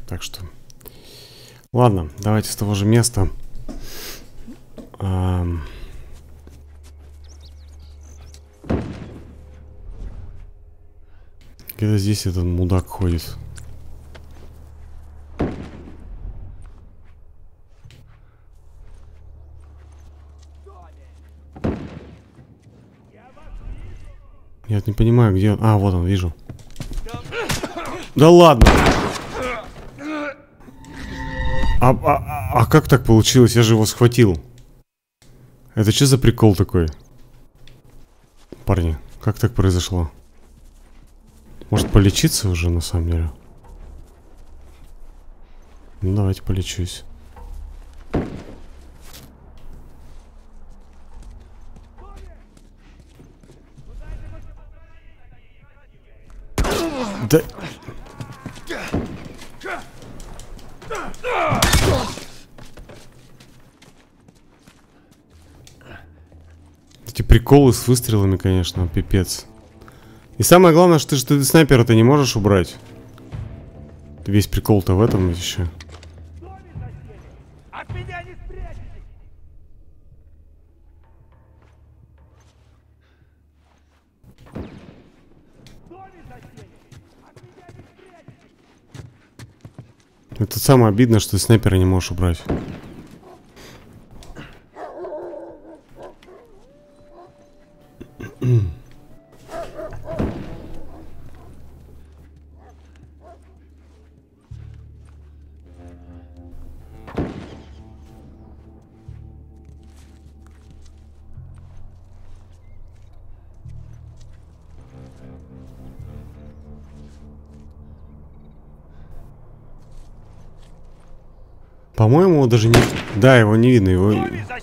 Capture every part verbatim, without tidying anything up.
Так что... Ладно, давайте с того же места. Ам... Где-то здесь этот мудак ходит. Я не понимаю, где он. А, вот он, вижу. Да ладно! А, а, а как так получилось? Я же его схватил. Это что за прикол такой? Парни, как так произошло? Может полечиться уже на самом деле? Ну давайте полечусь. Да... Эти приколы с выстрелами, конечно, пипец. И самое главное, что ты, что ты снайпера-то не можешь убрать. Весь прикол-то в этом еще. Это самое обидное, что ты снайпера не можешь убрать. По-моему, его даже не... Да, его не видно, его...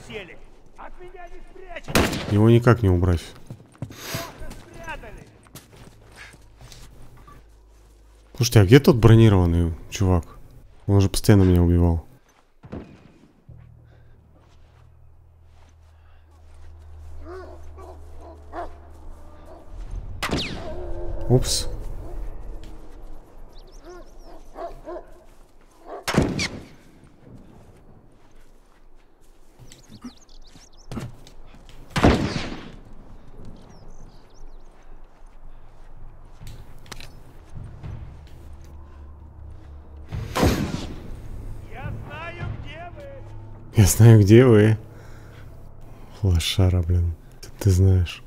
Его никак не убрать. Слушайте, а где тот бронированный чувак? Он же постоянно меня убивал. Упс. Я знаю, где вы. Лошара, блин. Ты, ты знаешь.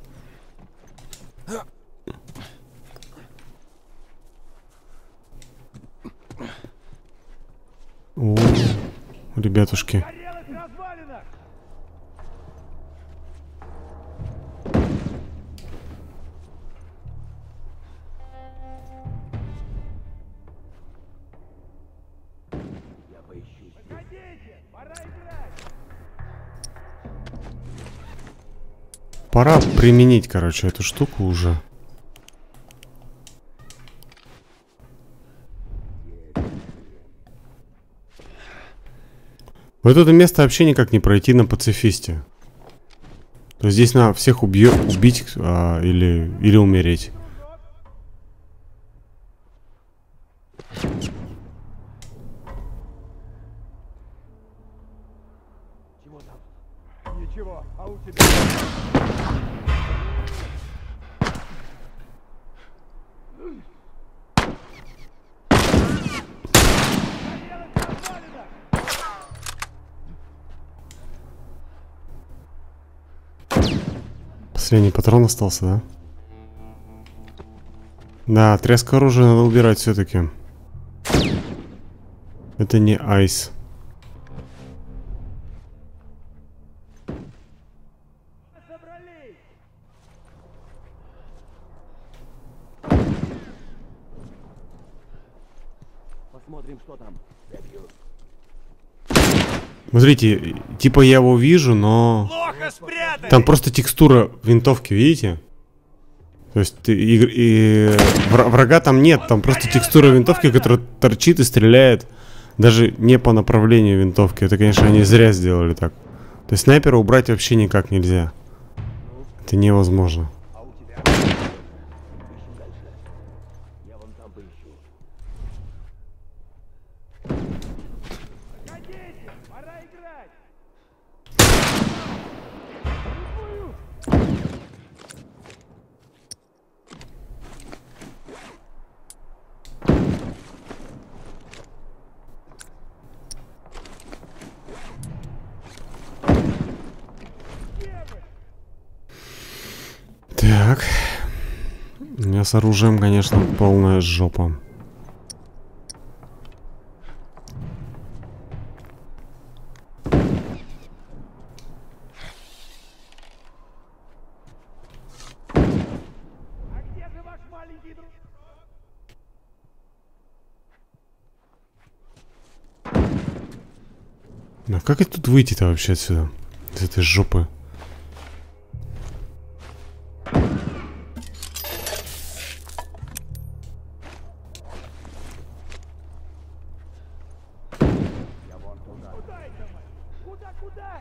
О, ребятушки. Пора применить, короче, эту штуку уже. Вот это место вообще никак не пройти на пацифисте. То есть здесь надо всех убьё убить а, или, или умереть. Ничего, а у тебя... Последний патрон остался, да? Да, тряска оружия надо убирать все-таки. Это не айс. Посмотрим, что там. Смотрите, типа я его вижу, но... Там просто текстура винтовки, видите? То есть ты, и, и, врага там нет, там просто текстура винтовки, которая торчит и стреляет даже не по направлению винтовки. Это, конечно, они зря сделали так. То есть снайпера убрать вообще никак нельзя. Это невозможно. Пора играть! Так. У меня с оружием, конечно, полная жопа. А где же ваш маленький друг? А как это тут выйти-то вообще отсюда? Из этой жопы. Я вон туда. Куда это мы? Куда, куда?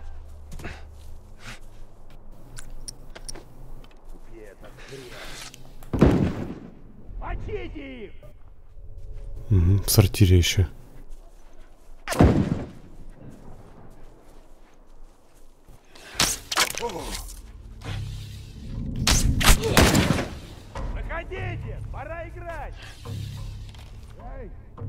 Купи этот хрен. Мочите их! Угу, в сортире еще. Выходите! Пора играть! Эй!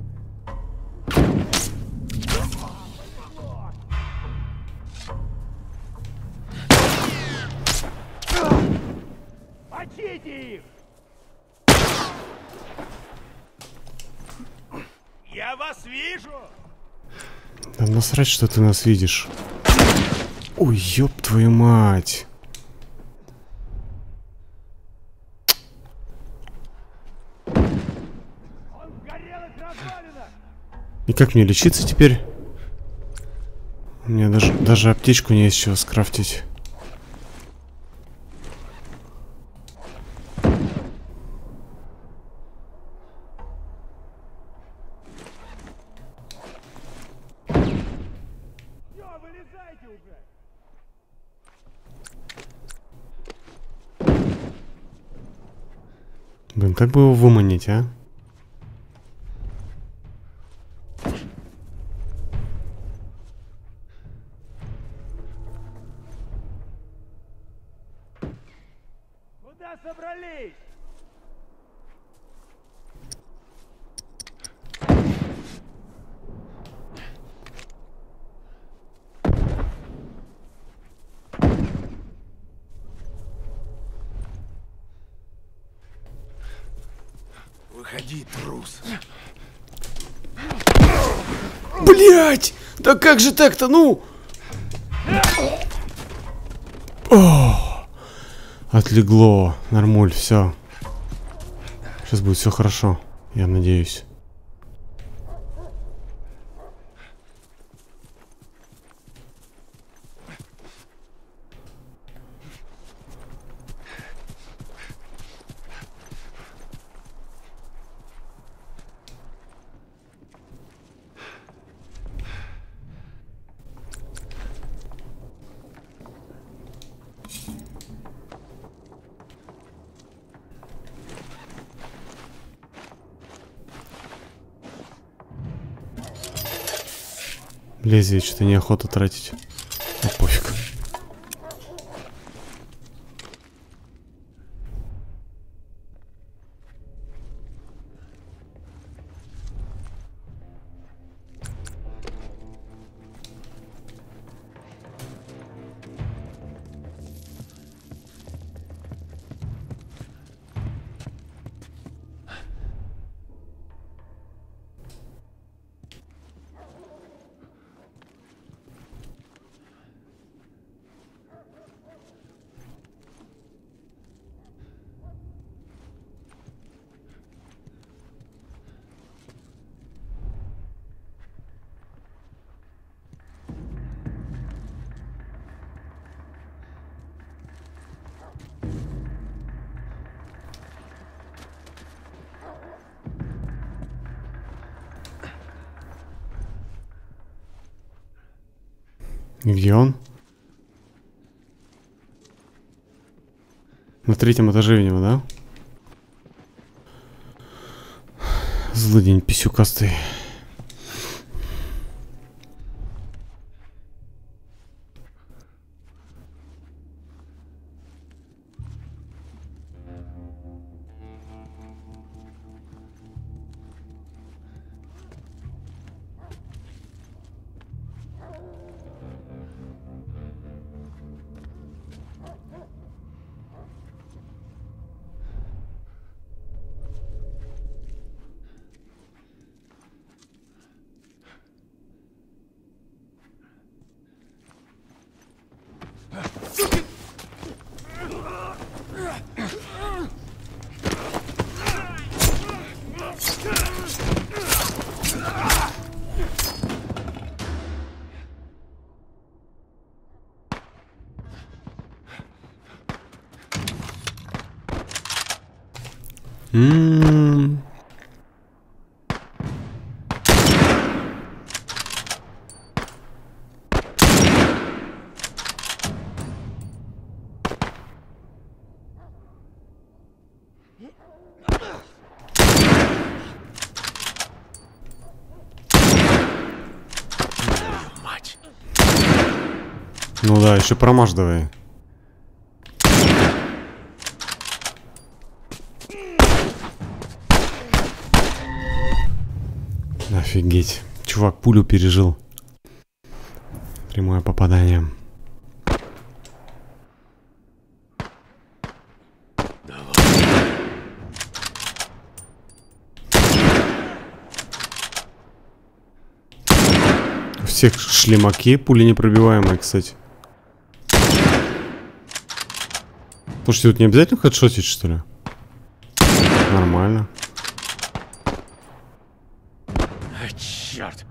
Мочите их! Я вас вижу! Да насрать, что ты нас видишь. Ой, ёб твою мать. Он в горелых развалинах! И как мне лечиться теперь? У меня даже, даже аптечку не из чего скрафтить. Все, вылезайте уже! Блин, как бы его выманить, а? Куда собрались? Выходи, трус. Блять! Да как же так-то, ну? О, отлегло. Нормуль, все. Сейчас будет все хорошо, я надеюсь. Лезвие что-то неохота тратить. Ну, пофиг. И где он? На третьем этаже, видимо, да? Злыдень писюкастый. М-м-м. Мать. Ну да, еще промажь давай. Офигеть. Чувак пулю пережил. Прямое попадание. У всех шлемаки пули непробиваемые, кстати. Слушайте, тут не обязательно хедшотить, что ли? Нормально. А, черт.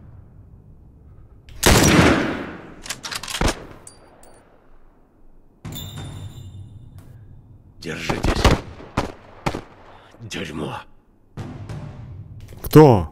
Держитесь. Дерьмо. Кто?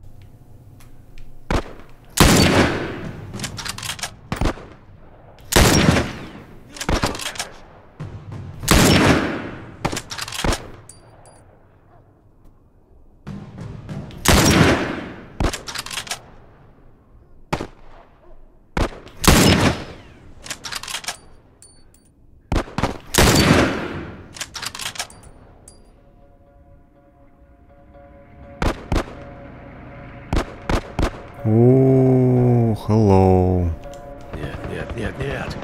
О, hello. Нет, нет, нет, нет.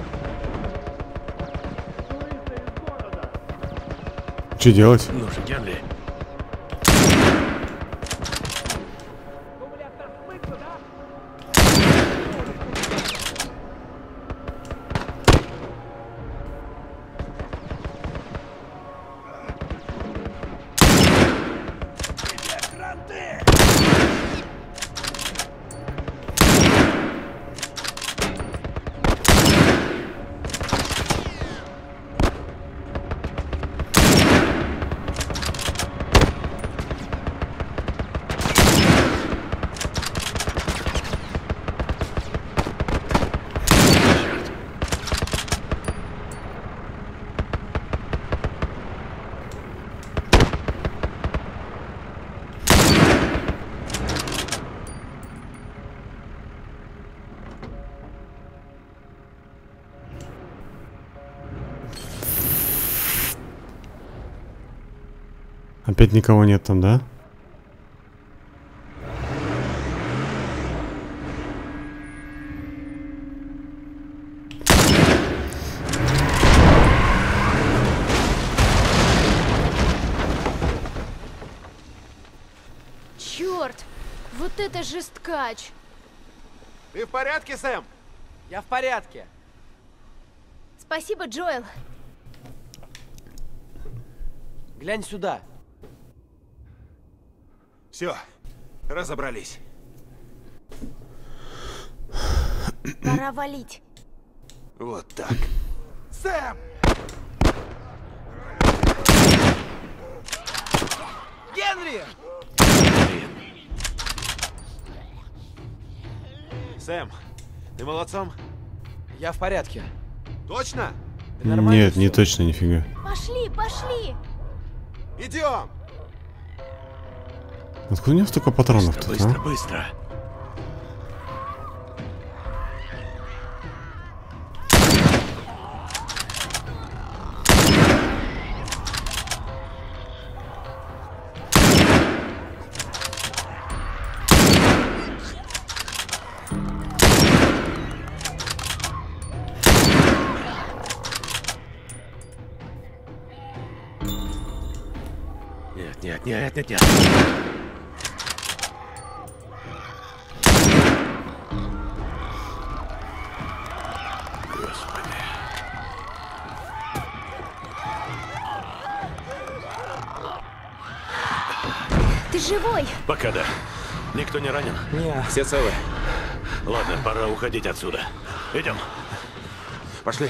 Что делать? Ну же, Генри. Опять никого нет там, да? Черт! Вот это жесткач! Ты в порядке, Сэм? Я в порядке. Спасибо, Джоэл. Глянь сюда. Все, разобрались. Пора валить. Вот так. Сэм! Генри! Сэм, ты молодцом? Я в порядке. Точно? Да нормально Нет, не всё. точно, нифига. Пошли, пошли! Идем! Откуда у него столько патронов Быстро, тут, быстро, а? быстро. Нет, нет, нет, нет, нет. Господи. Ты живой? Пока да. Никто не ранен? Не, Все целы? Ладно, пора уходить отсюда. Идем. Пошли.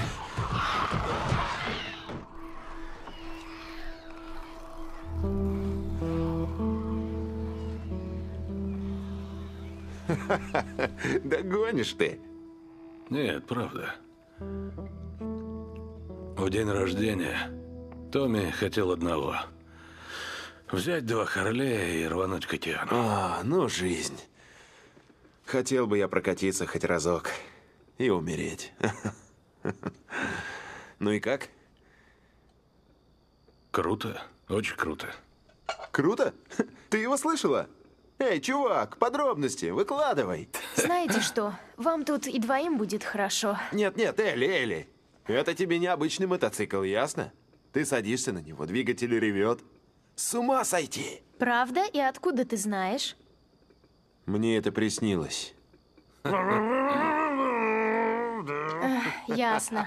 Да гонишь ты. Нет, правда. В день рождения Томми хотел одного. Взять два Харлея и рвануть к океану. А, ну жизнь. Хотел бы я прокатиться хоть разок и умереть. Ну и как? Круто, очень круто. Круто? Ты его слышала? Эй, чувак, подробности, выкладывай. Знаете что? Вам тут и двоим будет хорошо. Нет-нет, Элли, Элли. Это тебе не обычный мотоцикл, ясно? Ты садишься на него, двигатель ревет. С ума сойти! Правда? И откуда ты знаешь? Мне это приснилось. Эх, ясно.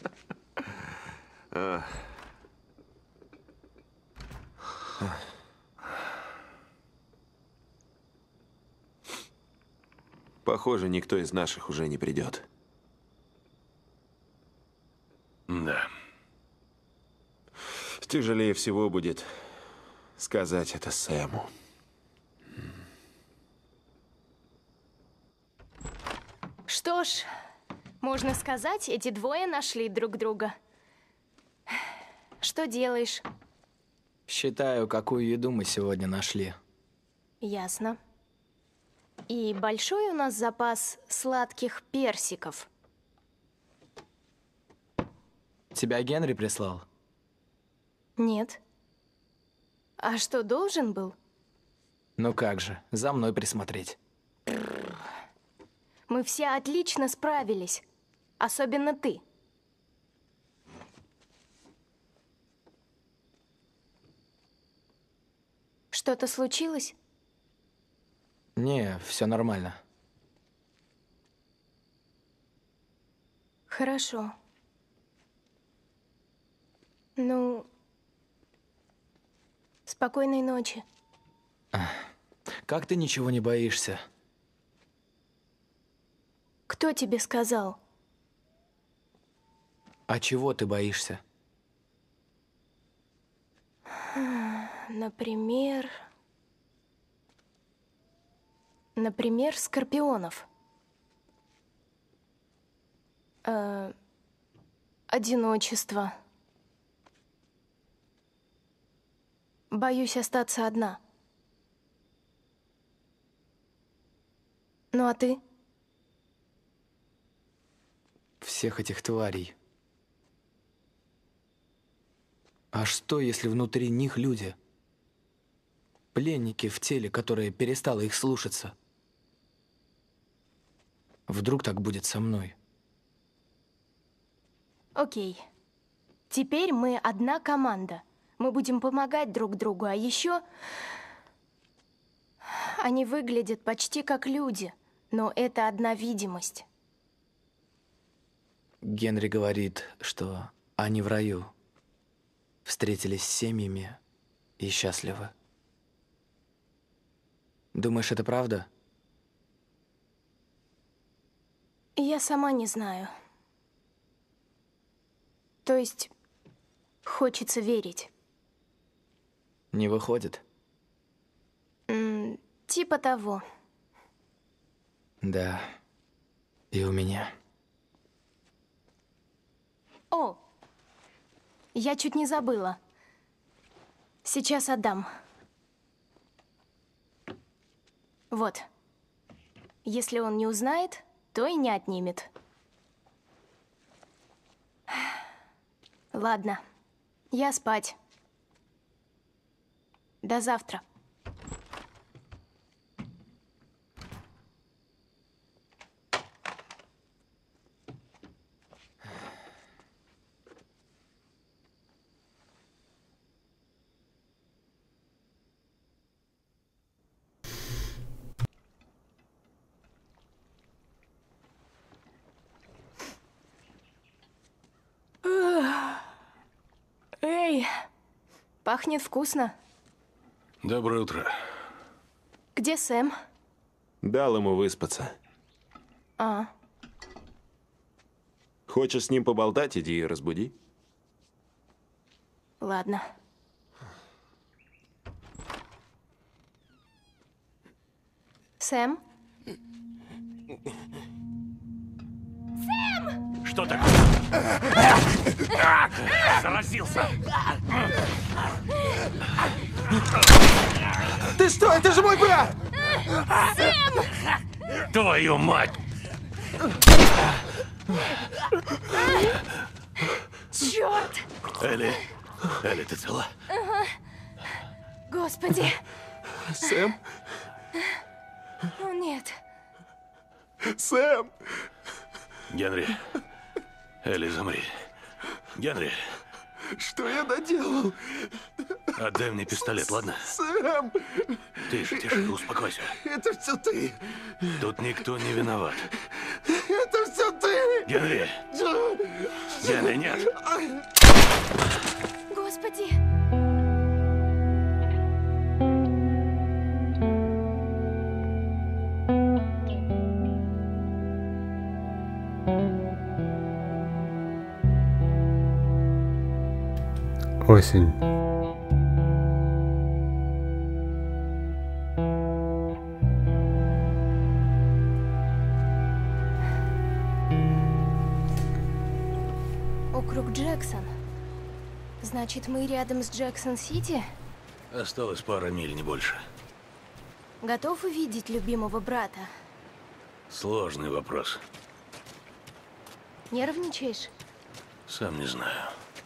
Похоже, никто из наших уже не придет. Да. Тяжелее всего будет сказать это Сэму. Что ж, можно сказать, эти двое нашли друг друга. Что делаешь? Считаю, какую еду мы сегодня нашли. Ясно. И большой у нас запас сладких персиков. Тебя Генри прислал? Нет. А что, должен был? Ну как же, за мной присмотреть. Мы все отлично справились. Особенно ты. Что-то случилось? Не, все нормально. Хорошо. Ну, спокойной ночи. Как ты ничего не боишься? Кто тебе сказал? А чего ты боишься? Например... Например, скорпионов. Э, одиночество. Боюсь остаться одна. Ну а ты? Всех этих тварей. А что, если внутри них люди? Пленники в теле, которое перестало их слушаться. Вдруг так будет со мной? Окей. Теперь мы одна команда. Мы будем помогать друг другу, а еще... Они выглядят почти как люди, но это одна видимость. Генри говорит, что они в раю. Встретились с семьями и счастливы. Думаешь, это правда? Я сама не знаю. То есть, хочется верить. Не выходит? М, типа того. Да. И у меня. О, я чуть не забыла. Сейчас отдам. Вот. Если он не узнает, то и не отнимет. Ладно, я спать. До завтра. Эй, пахнет вкусно. Доброе утро. Где Сэм? Дал ему выспаться. А, Хочешь с ним поболтать, иди и разбуди. ладно. Сэм, Что такое? Заразился. Ты что? Это же мой брат! Твою мать! Черт! Элли, Элли, ты цела? Господи! Сэм? О, нет. Сэм! Генри. Элли, замри. Генри, Что я наделал? отдай мне пистолет, ладно? Сэм! Тише, тише, успокойся. Это все ты! Тут никто не виноват. Это все ты! Генри! Генри, нет! Господи! Осень. Округ Джексон. Значит, мы рядом с Джексон-Сити? Осталось пара миль, не больше. Готов увидеть любимого брата? Сложный вопрос. Нервничаешь? Сам не знаю.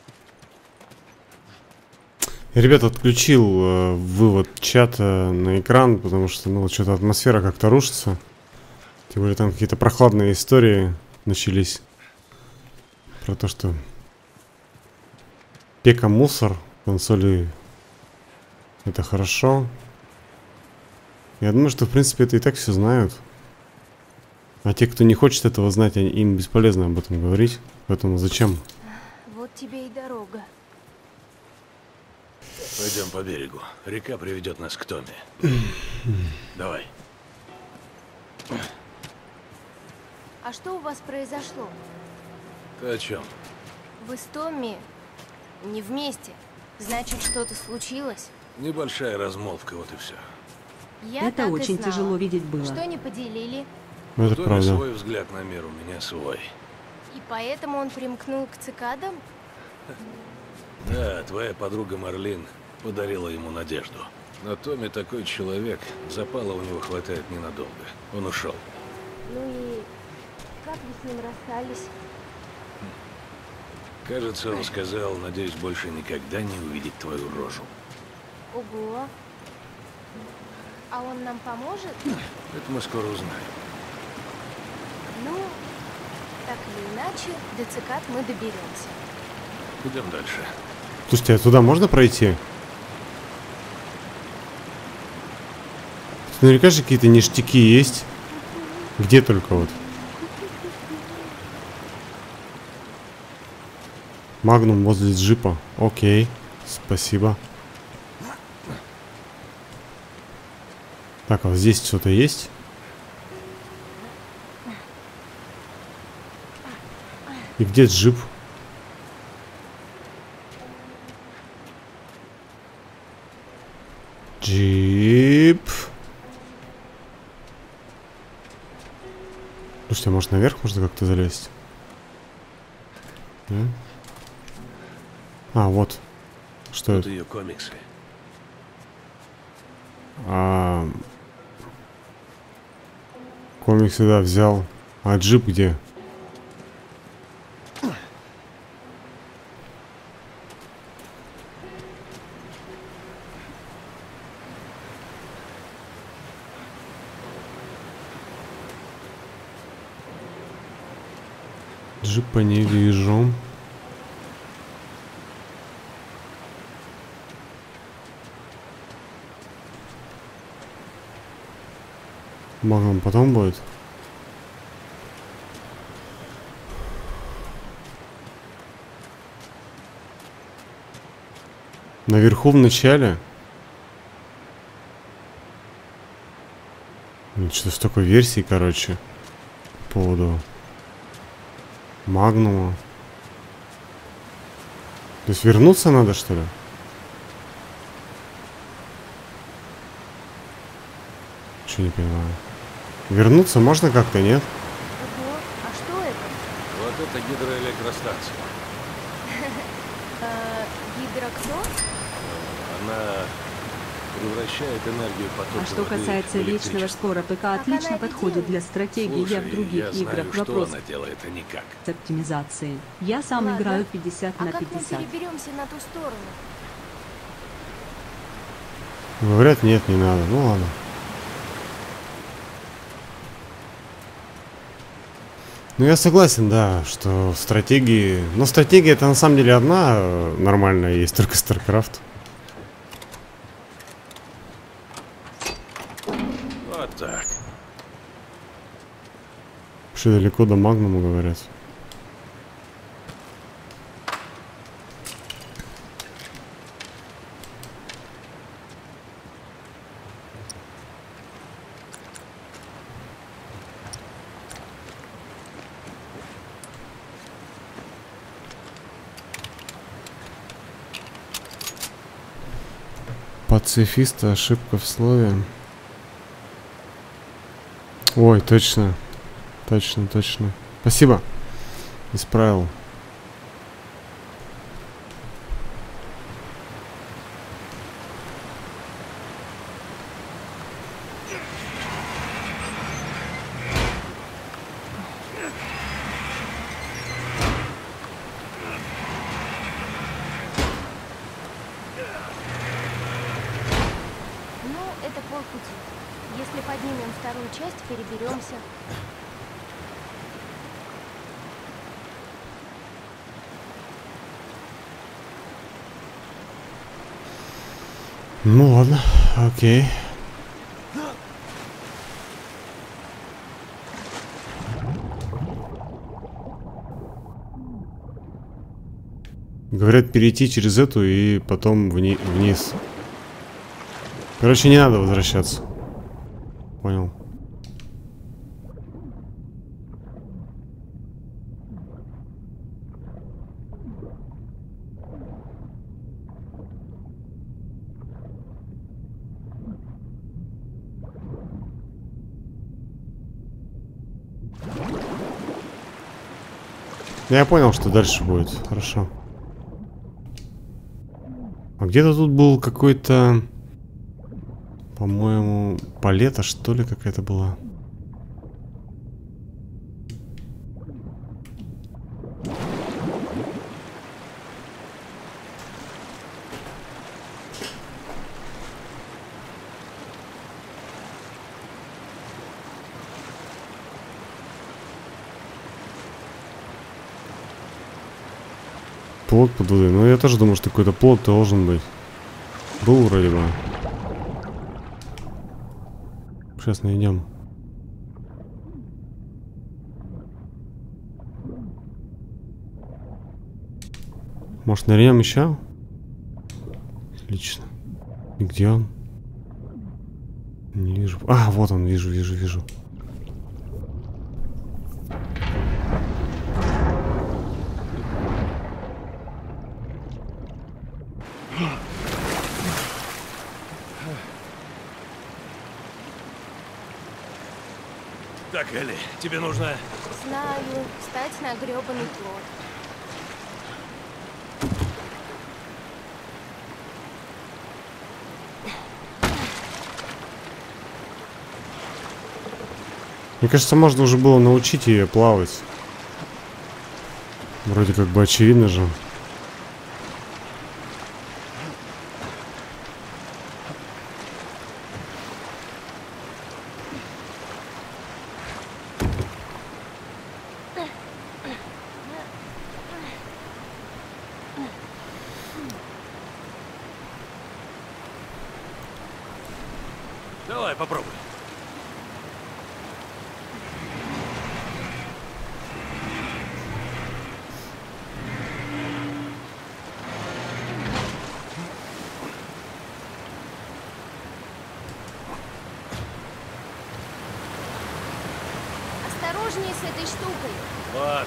Я, ребята, отключил э, вывод чата на экран, потому что, ну, вот что-то атмосфера как-то рушится. Тем более там какие-то прохладные истории начались. Про то, что пека мусор, консоли это хорошо. Я думаю, что, в принципе, это и так все знают. А те, кто не хочет этого знать, они- им бесполезно об этом говорить. Поэтому зачем? Вот тебе и дорога. Пойдем по берегу. Река приведет нас к Томми. Давай. А что у вас произошло? Ты о чем? Вы с Томми не вместе. Значит, что-то случилось? Небольшая размолвка, вот и все. Я Это так и очень знала. тяжело видеть было. Что не поделили? Ну, У это Томми правда. свой взгляд на мир, у меня свой. И поэтому он примкнул к цикадам? Да, твоя подруга Марлин подарила ему надежду. Но Томми такой человек, запала у него хватает ненадолго. Он ушел. Ну и как вы с ним расстались? Кажется, он сказал, надеюсь, больше никогда не увидеть твою рожу. Ого. А он нам поможет? Это мы скоро узнаем. Ну, так или иначе, до цикад мы доберемся. Идем дальше. Слушайте, а туда можно пройти? Тут наверняка же какие-то ништяки есть. Где только вот. Магнум возле джипа. Окей. Спасибо. Так, а вот здесь что-то есть? И где джип? Джип. Слушайте, а может наверх можно как-то залезть? Да? А, вот. Что Тут это? ее комиксы. А... Комиксы, да, взял. А джип где? Джипа не вижу. Магнум потом будет. Наверху в начале. Что-то столько версий, короче, по поводу Магнума. То есть вернуться надо, что ли? Что не понимаю. Вернуться можно как-то, нет? Ого, а что это? Вот это гидроэлектростанция. Э, Гидро кто? Она превращает энергию потока А что воды касается в вечного электричество. шкура, ПК она отлично это подходит делает? для стратегии. Я в Слушай, других я знаю, играх что вопрос она делает, а никак. с оптимизацией. Я сам Ладно. играю пятьдесят А на как мы пятьдесят. переберемся на ту сторону? Говорят, нет, не надо. Ну ладно. Ну я согласен, да, что стратегии... Но стратегия это на самом деле одна э, нормальная, есть только StarCraft. Вот так. Что далеко до Магнума, говорят. Пацифиста, ошибка в слове. Ой, точно. Точно, точно. Спасибо. Исправил. Ну, это полпути. Если поднимем вторую часть, переберемся. Ну ладно, окей. Говорят, перейти через эту и потом вни вниз. Короче, не надо возвращаться. Понял. Я понял, что дальше будет. Хорошо. А где-то тут был какой-то... По-моему, палета, что ли, какая-то была. Плот под водой. Ну, я тоже думаю, что какой-то плот должен быть. Был вроде бы. Сейчас найдем. Может, нырнем еще? Отлично. И где он? Не вижу. А, вот он, вижу, вижу, вижу. Так, Элли, тебе нужно... Знаю, встать на грёбаный плот. Мне кажется, можно уже было научить ее плавать. Вроде как бы очевидно же. Давай, попробуй. Осторожнее с этой штукой. Ладно.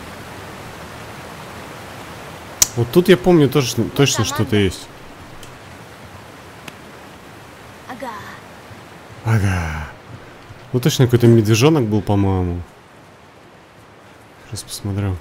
Вот тут я помню тоже, точно что-то есть. Ага. Ага. Ну точно какой-то медвежонок был, по-моему. Сейчас посмотрю.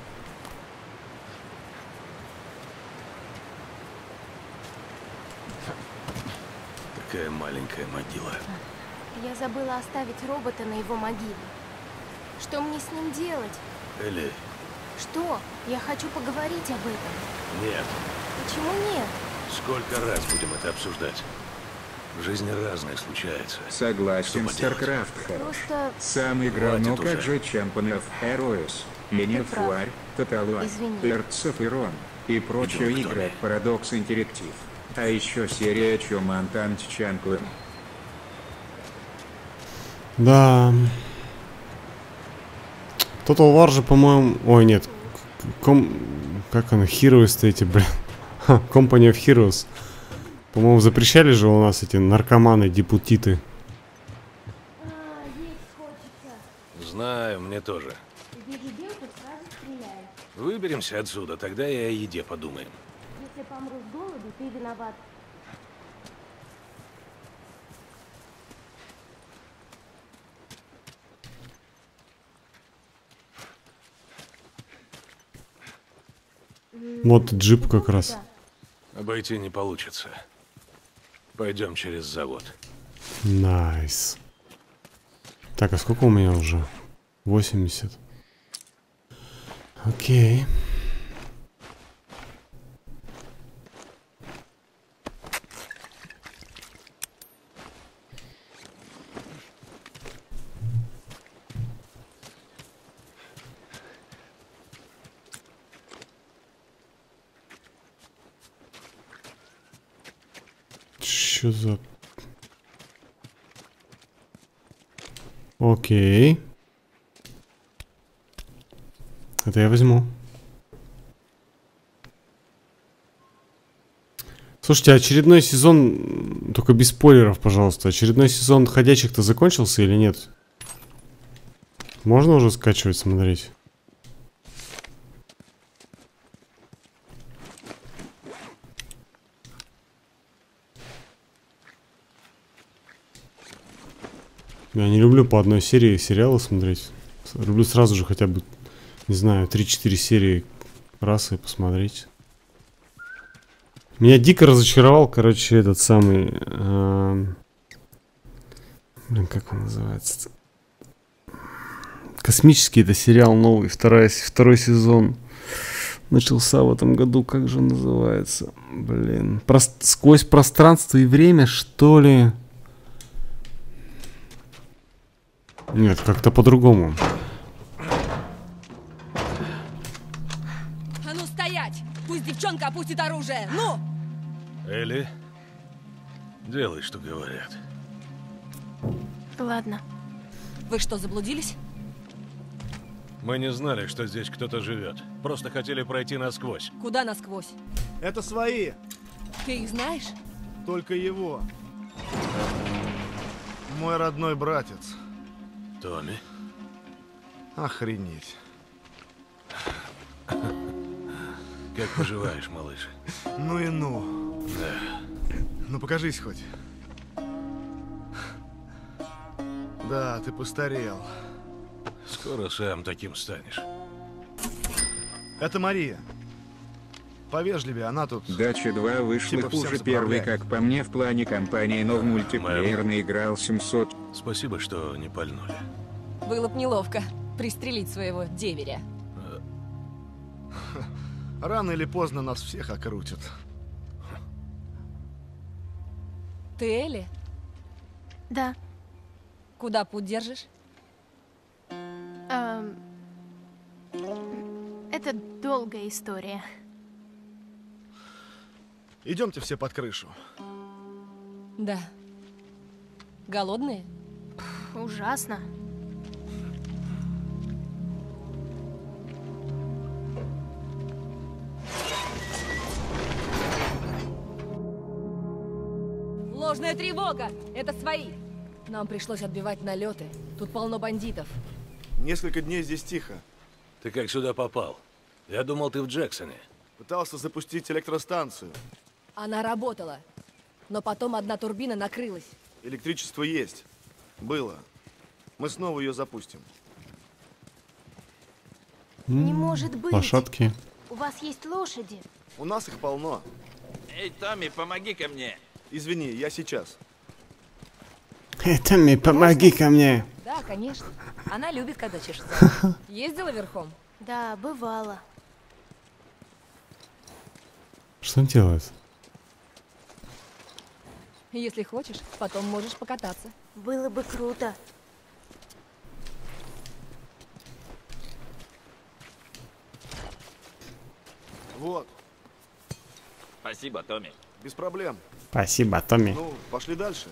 Такая маленькая могила. Я забыла оставить робота на его могиле. Что мне с ним делать? Элли, Что? Я хочу поговорить об этом. нет. Почему нет? Сколько раз будем это обсуждать? В жизни разное случается. Согласен, Что поделать? StarCraft хорош. Просто... Сам играл, Хватит но уже. как же Champion of Heroes, Mini прав. Фуарь, Тоталуа, Извини. Hearts of Iron и прочие Идем к игры Томе. от Paradox Interactive. А еще серия Чумантан Чанклин. Да. Total War же, по-моему... Ой, нет. Ком... Как оно? Heroes-то эти, блин. Ха, Company of Heroes. По-моему, запрещали же у нас эти наркоманы, депутиты. Знаю, мне тоже. Выберемся отсюда, тогда и о еде подумаем. Если помру с голоду, ты виноват. Вот джип как раз. Обойти не получится. Пойдем через завод. Найс. Так, а сколько у меня уже? восемьдесят. Окей. Что за... Окей. Это я возьму. Слушайте, очередной сезон... Только без спойлеров, пожалуйста. Очередной сезон ходячих-то закончился или нет? Можно уже скачивать, смотреть? Я не люблю по одной серии сериалы смотреть. Люблю сразу же хотя бы, не знаю, три-четыре серии раз и посмотреть. Меня дико разочаровал, короче, этот самый... Э, блин, как он называется? Космический это сериал новый, вторая, второй сезон. Начался в этом году, как же он называется? Блин, Прос- сквозь пространство и время, что ли? Нет, как-то по-другому. А ну стоять! Пусть девчонка опустит оружие! Ну! Элли, делай, что говорят. Ладно. Вы что, заблудились? Мы не знали, что здесь кто-то живет. Просто хотели пройти насквозь. Куда насквозь? Это свои, Ты их знаешь? только его. Мой родной братец. Томми, Охренеть. как поживаешь, малыш? Ну и ну. Да. Ну покажись хоть. Да, ты постарел. Скоро сам таким станешь. Это Мария. Повежливее, она тут... Дача два вышла Типа всем хуже первой, заправляет. как по мне, в плане кампании, но в мультиплеерный играл семьсот. Спасибо, что не пальнули. Было б неловко пристрелить своего деверя. Рано или поздно нас всех окрутят. Ты Элли? Да. Куда путь держишь? Эм, Это долгая история. Идемте все под крышу. Да. Голодные? Ужасно. Ложная тревога! Это свои! Нам пришлось отбивать налеты. Тут полно бандитов. Несколько дней здесь тихо. Ты как сюда попал? Я думал, ты в Джексоне. Пытался запустить электростанцию. Она работала. Но потом одна турбина накрылась. Электричество есть. Было. Мы снова ее запустим. Не может быть. Лошадки. У вас есть лошади? У нас их полно. Эй, Томми, помоги-ка мне. Извини, я сейчас. Эй, Томми, помоги ко мне. Да, конечно. Она любит, когда чешется. Ездила верхом? Да, бывало. Что он делает? Если хочешь, потом можешь покататься. Было бы круто. Вот. Спасибо, Томми. Без проблем. Спасибо, Томми. Ну, пошли дальше.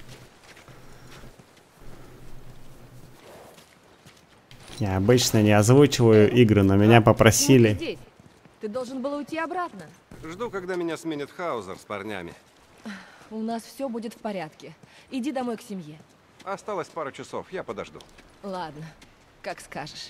Я обычно не озвучиваю игры, но меня попросили. Здесь. Ты должен был уйти обратно. Жду, когда меня сменит Хаузер с парнями. У нас все будет в порядке. Иди домой к семье. Осталось пару часов, я подожду. Ладно, как скажешь.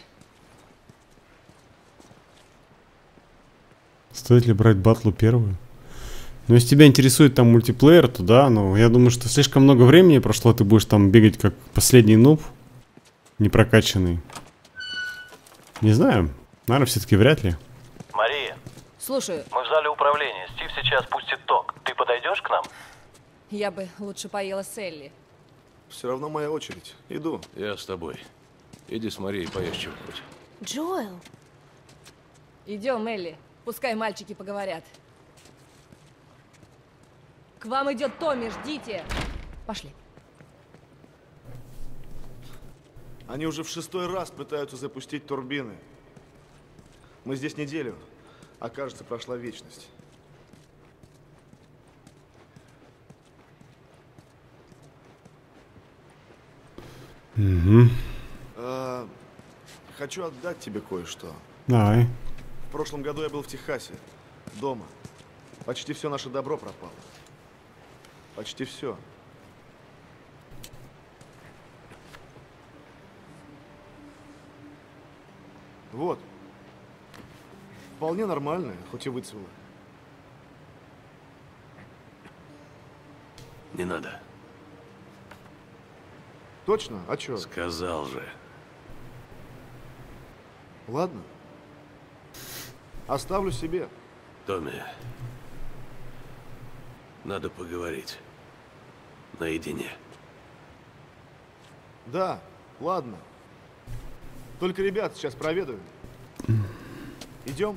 Стоит ли брать батлу первую? Ну, если тебя интересует там мультиплеер, то да, но я думаю, что слишком много времени прошло, ты будешь там бегать как последний нуб, непрокачанный. Не знаю, наверное, все-таки вряд ли. Мария. Слушаю. Мы в зале управления. Стив сейчас пустит ток. Ты подойдешь к нам? Я бы лучше поела с Элли. Все равно моя очередь. Иду. Я с тобой. Иди с Марией, поешь чего-нибудь. Джоэл. Идем, Элли. Пускай мальчики поговорят. К вам идет Томми, ждите. Пошли. Они уже в шестой раз пытаются запустить турбины. Мы здесь неделю, а кажется, прошла вечность. Угу. А, хочу отдать тебе кое-что. Давай. В прошлом году я был в Техасе, дома. Почти все наше добро пропало. Почти все. Вот. Вполне нормальная, хоть и выцвела. Не надо. Точно? А чё? Сказал же. Ладно. Оставлю себе. Томми, надо поговорить. Наедине. Да, ладно. Только ребят сейчас проведаю. Идем?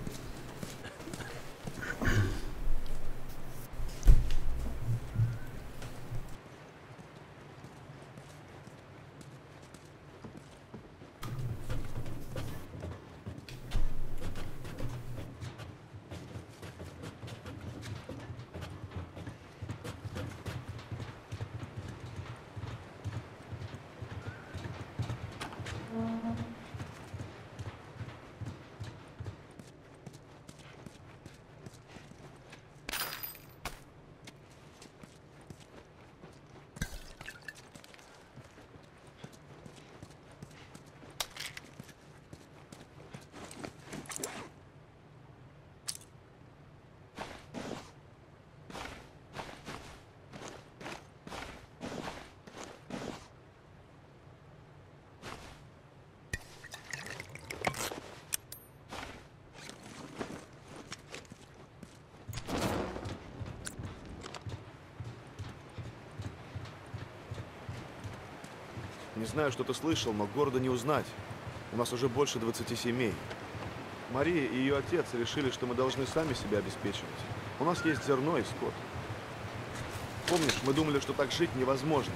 Не знаю, что ты слышал, но города не узнать. У нас уже больше двадцати семей. Мария и ее отец решили, что мы должны сами себя обеспечивать. У нас есть зерно и скот. Помнишь, мы думали, что так жить невозможно.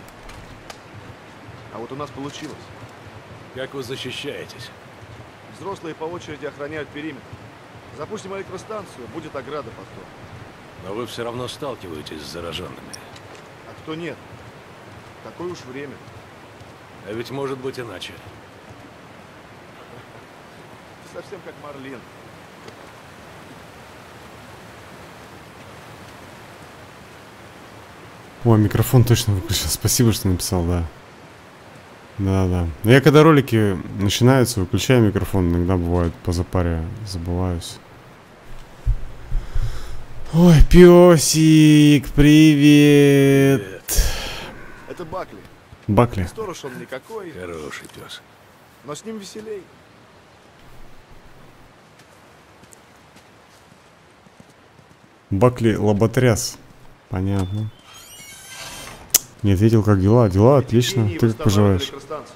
А вот у нас получилось. Как вы защищаетесь? Взрослые по очереди охраняют периметр. Запустим электростанцию, будет ограда потом. Но вы все равно сталкиваетесь с зараженными. А кто нет? Такое уж время. А ведь может быть иначе. Ты совсем как Марлин. О, микрофон точно выключил. Спасибо, что написал, да. Да-да. Я когда ролики начинаются, выключаю микрофон. Иногда бывает по запаре забываюсь. Ой, песик, привет. Это Бакли. Бакли. Сторож он никакой. Хороший пес. Но с ним веселей. Бакли лоботряс. Понятно. Не ответил, как дела. Дела отлично. Ты как поживаешь?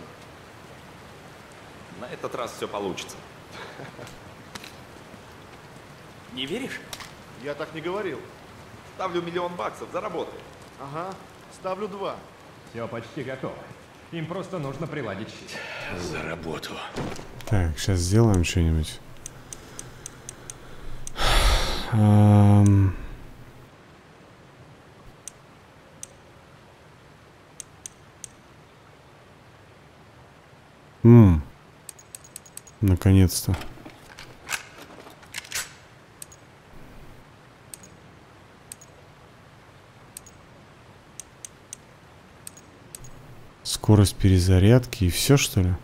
На этот раз все получится. Не веришь? Я так не говорил. Ставлю миллион баксов, заработай. Ага, ставлю два. Все почти готово. Им просто нужно приладить щит. За работу. Так, сейчас сделаем что-нибудь. Эм... Ммм. Наконец-то. Скорость перезарядки и все, что ли?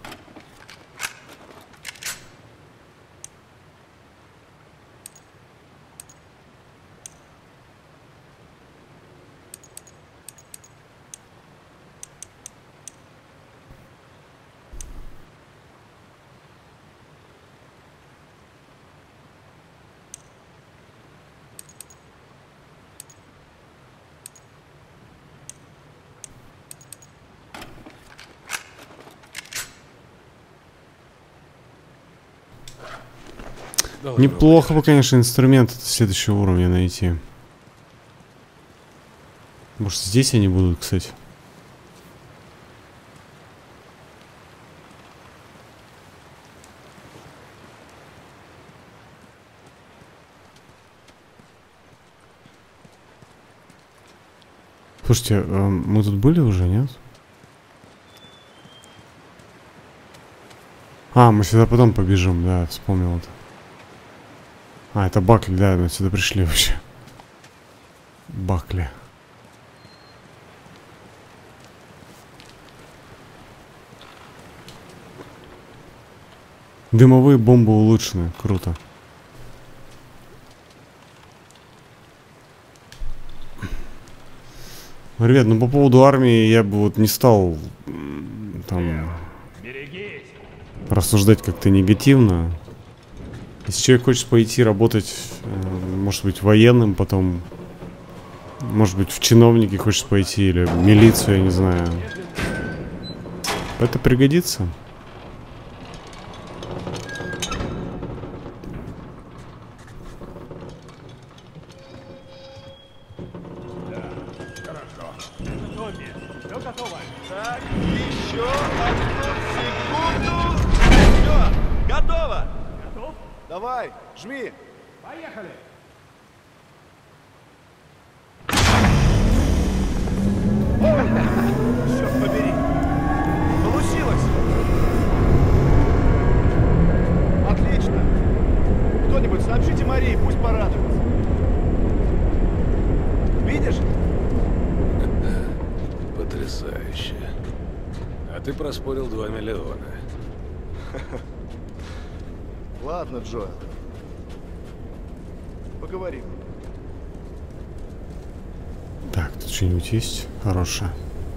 Неплохо бы, конечно, инструмент следующего уровня найти. Может, здесь они будут, кстати. Слушайте, э, мы тут были уже, нет? А, мы сюда потом побежим, да, вспомнил это. А, это Бакли, да, мы сюда пришли вообще. Бакли. Дымовые бомбы улучшены, круто. Ребят, ну по поводу армии я бы вот не стал там рассуждать как-то негативно. Если человек хочет пойти работать, может быть, военным, потом, может быть, в чиновники хочет пойти, или в милицию, я не знаю. Это пригодится. Так, еще одну секунду. Все, готово. Готов? Давай, жми. Поехали. Черт побери. Получилось. Отлично. Кто-нибудь сообщите Марии, пусть порадуется. Видишь? Потрясающе. А ты проспорил два миллиона. Ладно, Джоэл. Поговорим. Так, тут что-нибудь есть хорошее?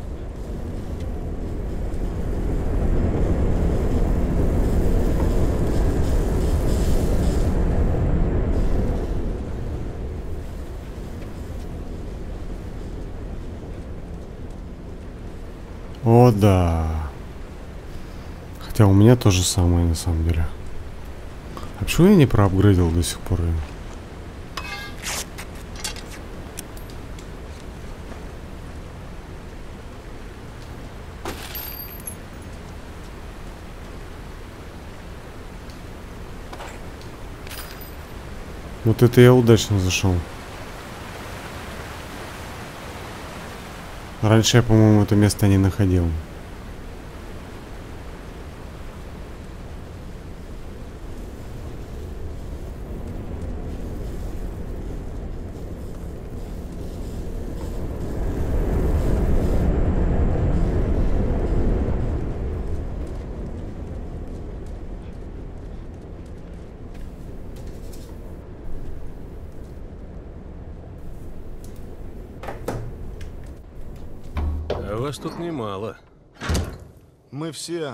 О, да. Хотя у меня то же самое на самом деле. А почему я не проапгрейдил до сих пор? Вот это я удачно зашел. Раньше я, по-моему, это место не находил. А вас тут немало. Мы все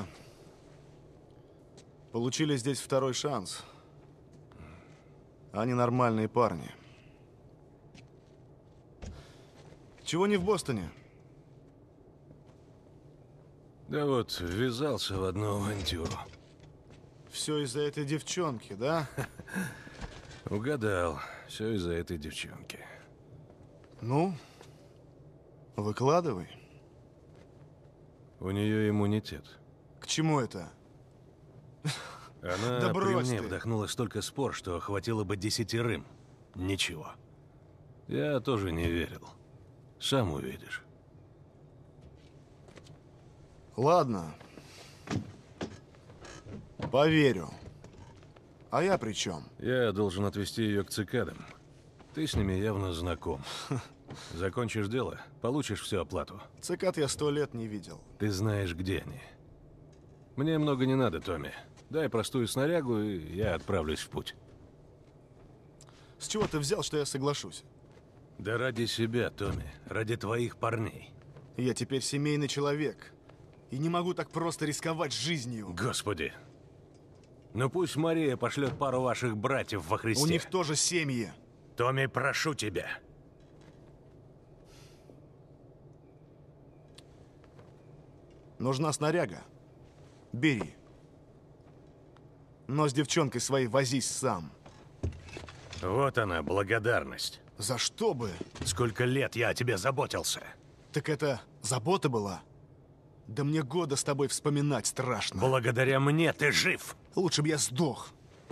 получили здесь второй шанс. Они нормальные парни. Чего не в Бостоне? Да вот, ввязался в одну авантюру. Все из-за этой девчонки, да? Угадал. Все из-за этой девчонки. Ну, выкладывай. У нее иммунитет. К чему это? Она Да при брось мне ты. вдохнула столько спор, что хватило бы десятерым. Ничего. Я тоже не верил. Сам увидишь. Ладно. Поверю. А я при чем? Я должен отвезти ее к цикадам. Ты с ними явно знаком. Закончишь дело, получишь всю оплату. Цикад я сто лет не видел. Ты знаешь, где они. Мне много не надо, Томми. Дай простую снарягу, и я отправлюсь в путь. С чего ты взял, что я соглашусь? Да ради себя, Томми. Ради твоих парней. Я теперь семейный человек. И не могу так просто рисковать жизнью. Господи. Ну пусть Мария пошлет пару ваших братьев во Христе. У них тоже семьи. Томми, прошу тебя. Нужна снаряга. Бери. Но с девчонкой своей возись сам. Вот она, благодарность. За что бы? Сколько лет я о тебе заботился. Так это забота была? Да мне года с тобой вспоминать страшно. Благодаря мне ты жив. Лучше бы я сдох.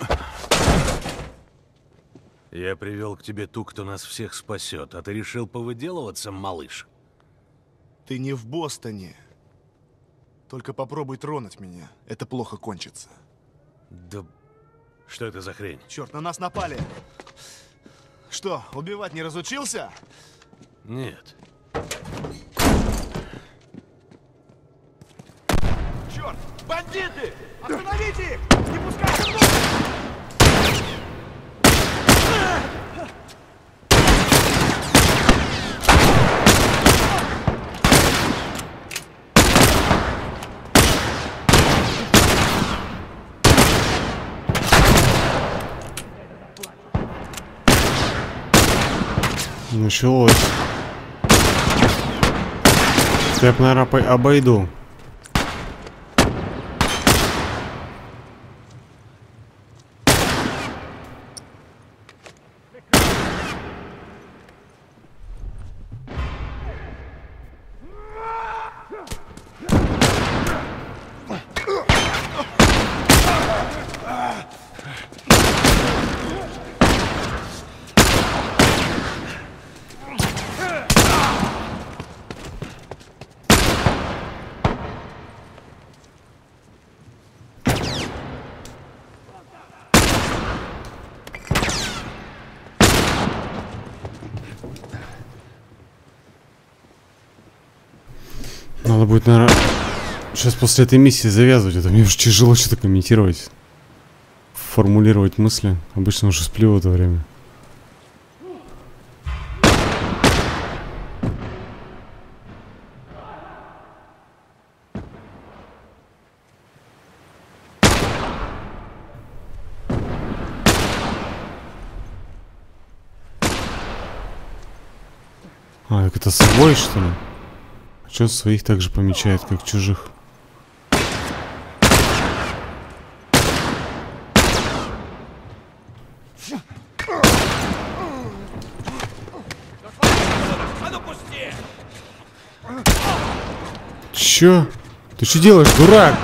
Я привел к тебе ту, кто нас всех спасет, а ты решил повыделываться, малыш? Ты не в Бостоне. Только попробуй тронуть меня. Это плохо кончится. Да... Что это за хрень? Черт, на нас напали. Что, убивать не разучился? Нет. Черт! Бандиты! Остановите их! Не пускайте внутрь! Началось. Я, наверное, по- обойду. Надо будет, наверное, сейчас после этой миссии завязывать. Это мне уже тяжело что-то комментировать. Формулировать мысли. Обычно уже сплю в это время. А, так это свой, что ли? Что своих также помечает, как чужих? Чё? Ты что делаешь, дурак?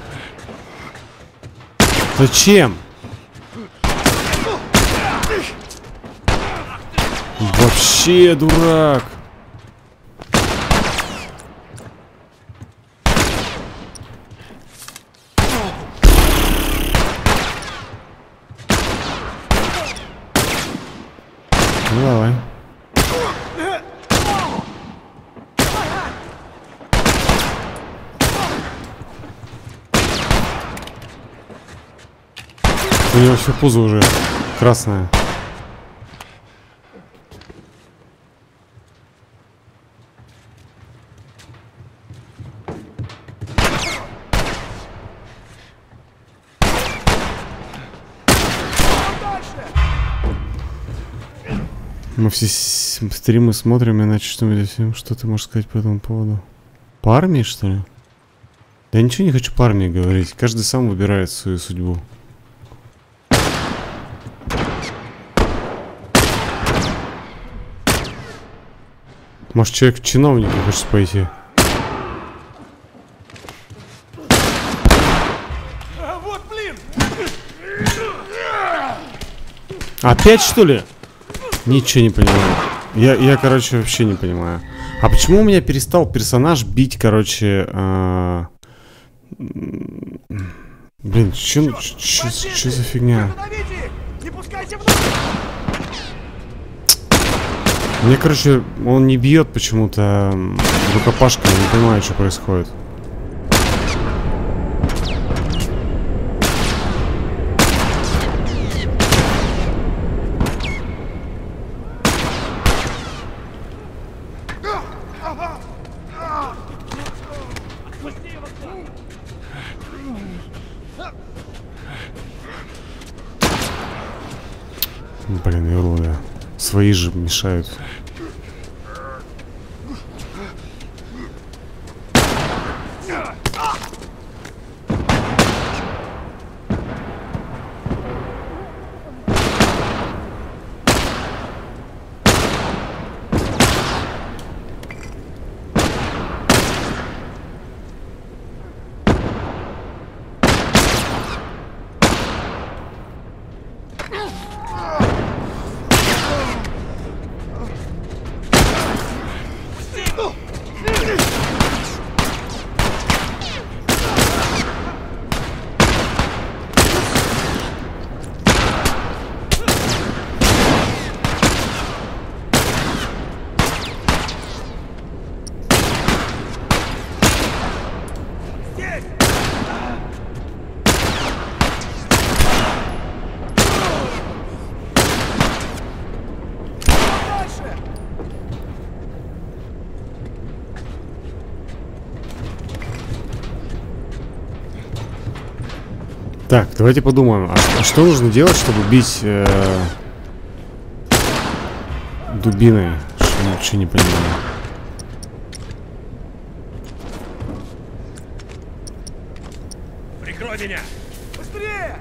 Зачем? Вообще дурак. Ну давай. У него все пузо уже красное. Мы все стримы смотрим, иначе что-нибудь, что ты можешь сказать по этому поводу? По армии, что ли? Да я ничего не хочу по армии говорить. Каждый сам выбирает свою судьбу. Может, человек в чиновники хочет пойти? Вот, блин! Опять, что ли? Ничего не понимаю. Я, я, короче, вообще не понимаю. А почему у меня перестал персонаж бить, короче... А... Блин, что за фигня? Мне, короче, он не бьет почему-то рукопашкой, не понимаю, что происходит. Блин, уроды. Свои же мешают. Так, давайте подумаем, а, а что нужно делать, чтобы бить э, дубиной? Что я вообще не понимаю. Прикрой меня! Быстрее!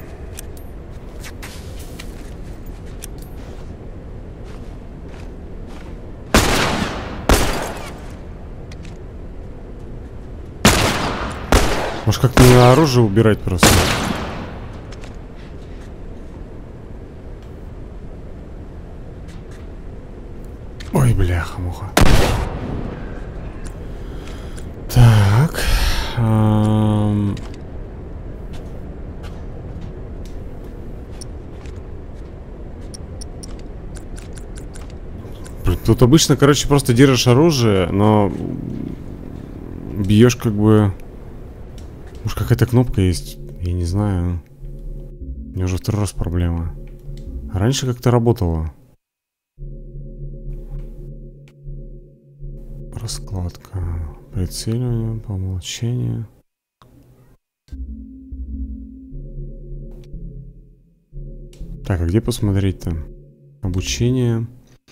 Может, как-то на оружие убирать просто? Ой, бляха-муха. Так. Эм... Тут обычно, короче, просто держишь оружие, но бьешь как бы... Может, какая-то кнопка есть? Я не знаю. У меня уже второй раз проблема. Раньше как-то работало. Раскладка. Прицеливание, по умолчанию. Так, а где посмотреть-то? Обучение.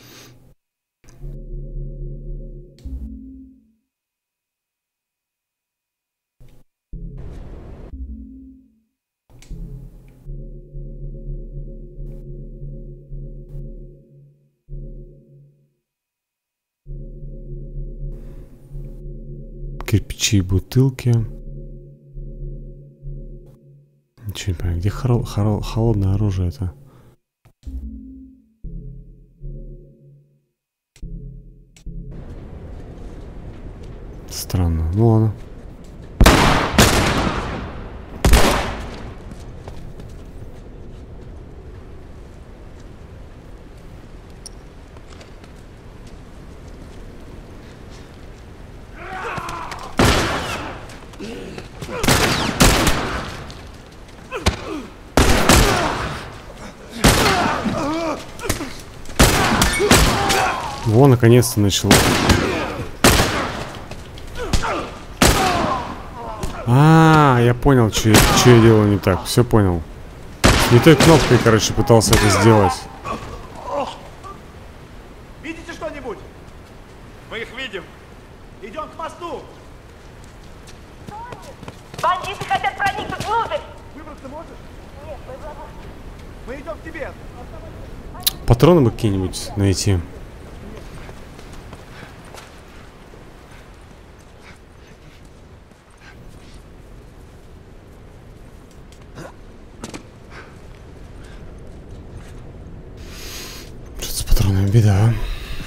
Кирпичи и бутылки. Ничего не понимаю, где хоро хоро холодное оружие это? Странно. Ну ладно. Во, наконец-то начало. А, я понял, что я, что я делаю не так. Все понял. Не той кнопкой, короче, пытался это сделать. Бандиты хотят проникнуть внутрь! Выбраться можешь? Нет, мы идем к тебе. Патроны бы какие-нибудь найти. Что-то с патронами беда.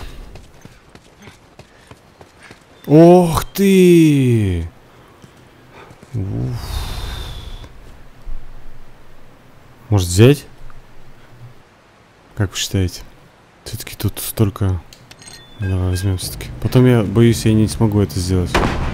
Ох ты! Уф. Может взять? Как вы считаете? Все-таки тут столько... Давай возьмем все-таки. Потом я боюсь, я не смогу это сделать.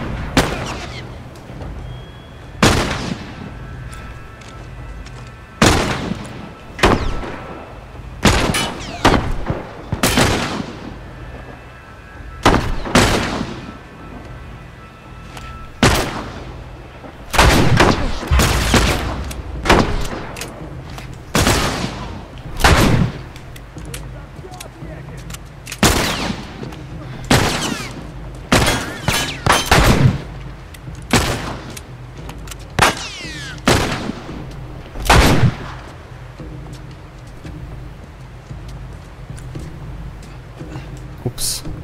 Упс.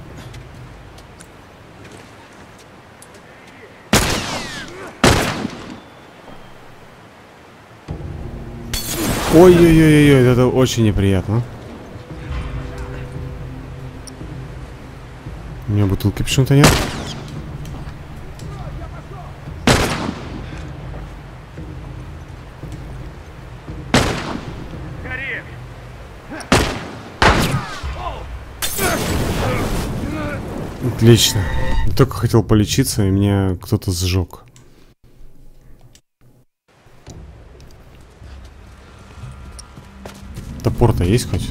Ой-ой-ой-ой, это очень неприятно. У меня бутылки почему-то нет. Отлично. Я только хотел полечиться, и меня кто-то сжег. Топор-то есть хоть?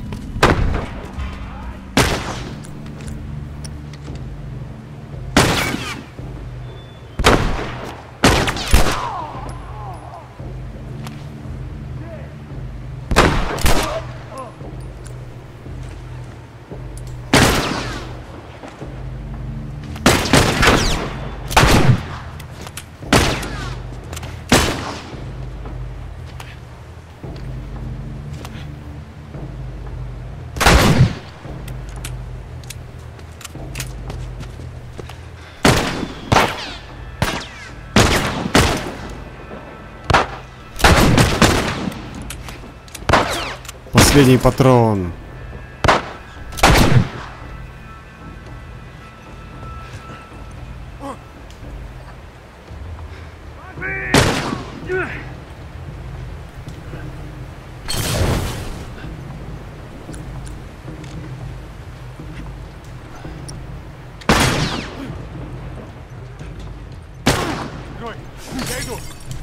Последний патрон. Грой, я иду.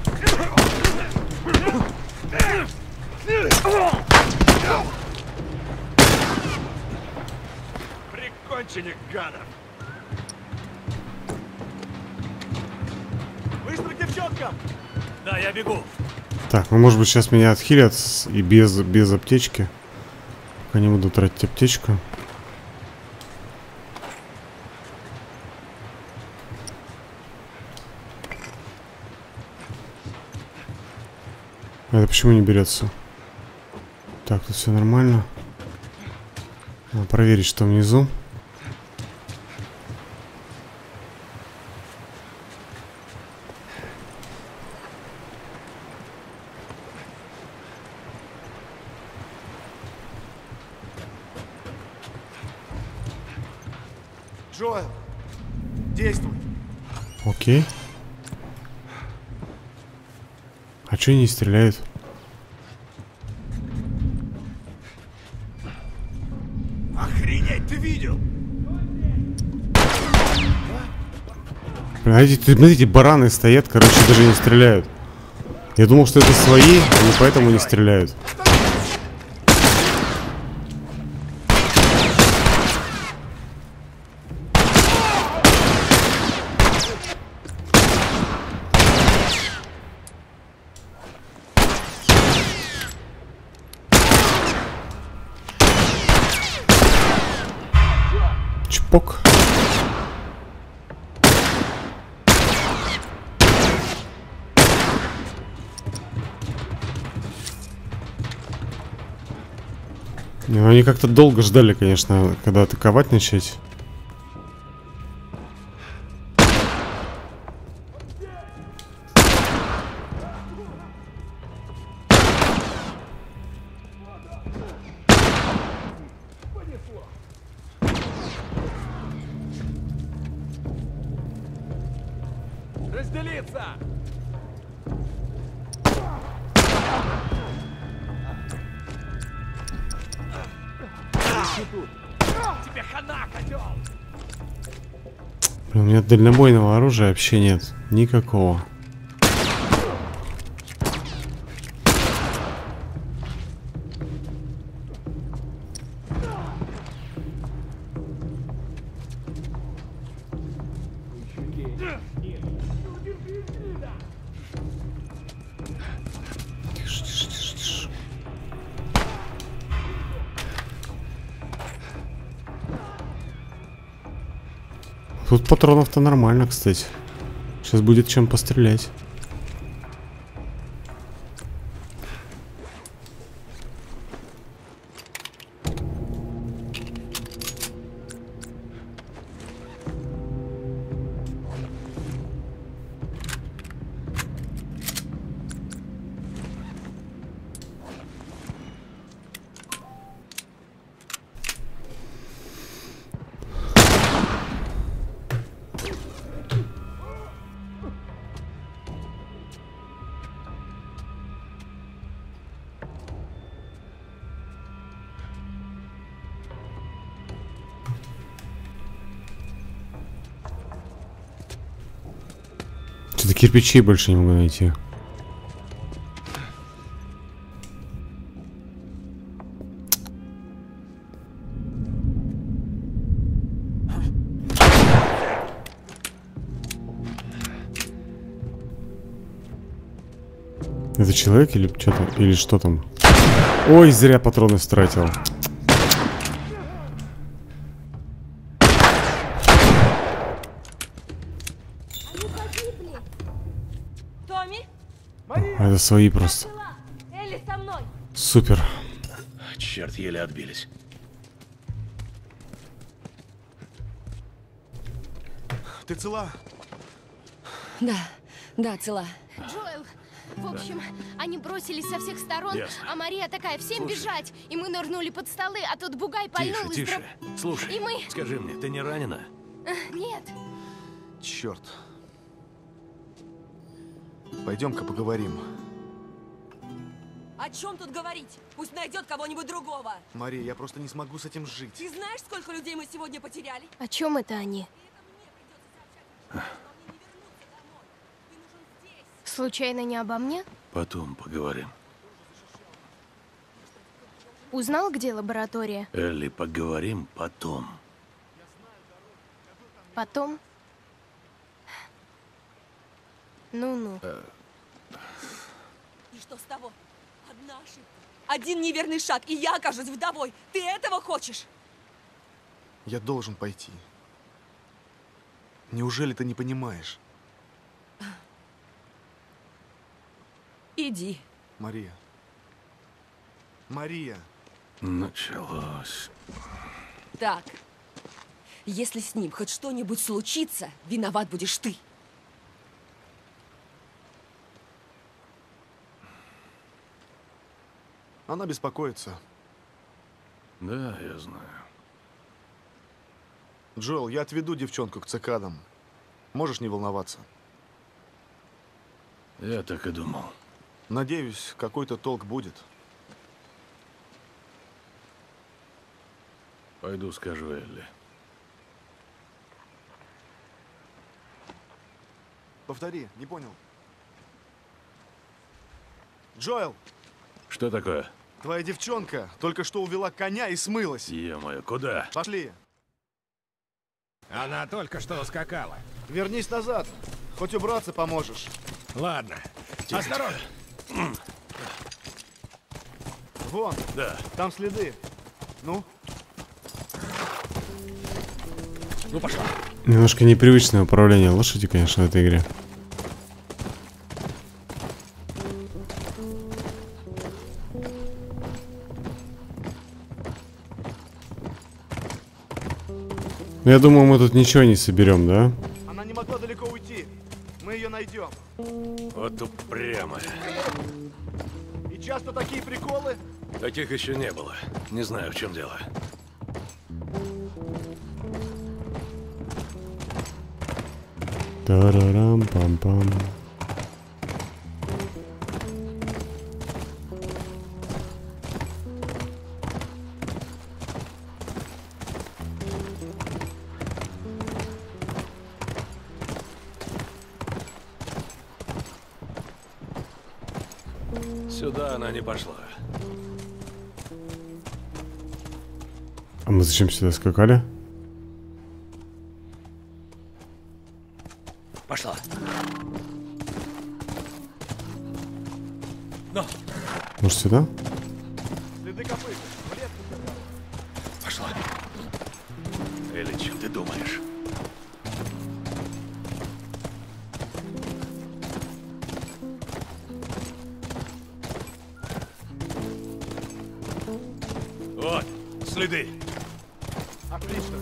Прикончили гадов. Быстро к девчонкам. Да, я бегу. Так, ну может быть сейчас меня отхилят с- и без, без аптечки. Пока не буду тратить аптечку. А это почему не берется? Так, тут все нормально. Надо проверить, что внизу. Джоэл, действуй. Окей. А чё они не стреляют? Охренеть, ты видел? Блин, а эти, смотрите, бараны стоят, короче, даже не стреляют. Я думал, что это свои, и поэтому не стреляют. Чпок. Ну, они как-то долго ждали, конечно, когда атаковать начать. Разделиться! Тебе хана, котел! Блин, у меня дальнобойного оружия вообще нет. Никакого. Тише, тише, тише, тише. Тут патронов-то нормально, кстати. Сейчас будет чем пострелять. Что-то кирпичей больше не могу найти. Это человек или что-то, или что там? Ой, зря патроны стратил. Томми? Это свои просто. Элли со мной. Супер. Черт, еле отбились. Ты цела? Да, да, цела. Джоэл, в общем, они бросились со всех сторон, Ясно. а Мария такая, всем Слушай. бежать. И мы нырнули под столы, а тут бугай пальнул Тише, из тише. дроп- Слушай, И мы... скажи мне, ты не ранена? Э, Нет. Черт. Пойдем-ка поговорим. О чем тут говорить? Пусть найдет кого-нибудь другого. Мария, я просто не смогу с этим жить. Ты знаешь, сколько людей мы сегодня потеряли? О чем это они? Случайно не обо мне? Потом поговорим. Узнал, где лаборатория? Элли, поговорим потом. Потом? Ну-ну. И что с того? Одна ошибка. Один неверный шаг, и я окажусь вдовой. Ты этого хочешь? Я должен пойти. Неужели ты не понимаешь? Иди. Мария. Мария. Началось. Так. Если с ним хоть что-нибудь случится, виноват будешь ты. Она беспокоится. Да, я знаю. Джоэл, я отведу девчонку к цикадам. Можешь не волноваться. Я так и думал. Надеюсь, какой-то толк будет. Пойду скажу Элли. Повтори, не понял. Джоэл! Что такое? Твоя девчонка только что увела коня и смылась. Е-мое, куда? Пошли. Она только что ускакала. Вернись назад. Хоть убраться поможешь. Ладно. Тихо, Осторожно. тихо. Вон. Да. Там следы. Ну? Ну, пошла. Немножко непривычное управление лошади, конечно, в этой игре. Я думаю, мы тут ничего не соберем, да? Она не могла далеко уйти. Мы ее найдем. Вот упрямая. И часто такие приколы? Таких еще не было. Не знаю, в чем дело. Тарарам-пам-пам. Сюда она не пошла. А мы зачем сюда скакали? Пошла. Но. Может, сюда? Следы копыт. Пошла. Элли, чем ты думаешь? Вот, следы. Отлично.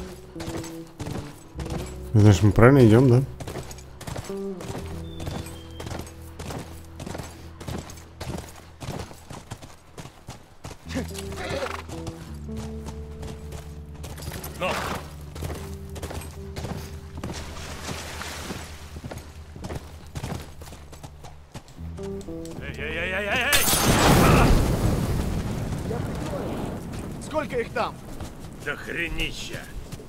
Знаешь, мы правильно идем, да? Но. Эй-эй-эй-эй-эй! Сколько их там? Да хренища!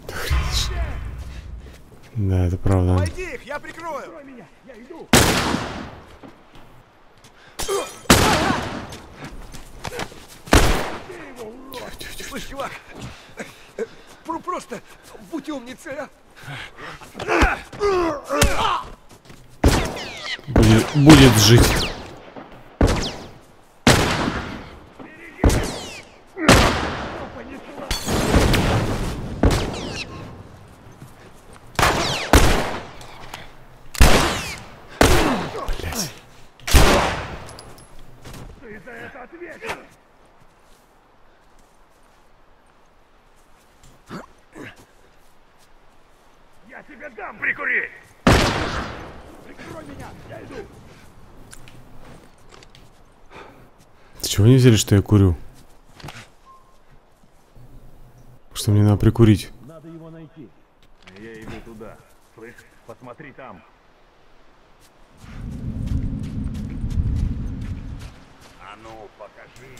Да, это правда. Пойди их, я прикрою. Прикрой меня, я иду. Слышь, чувак, просто будь умницей, а? Будет, будет жить. Ты за это ответишь. Я тебе дам, прикури! Прикрой меня, я иду! С чего не взяли, что я курю? Что мне надо прикурить? Надо его найти. Я иду туда. Слышь, посмотри там. А ну, покажи.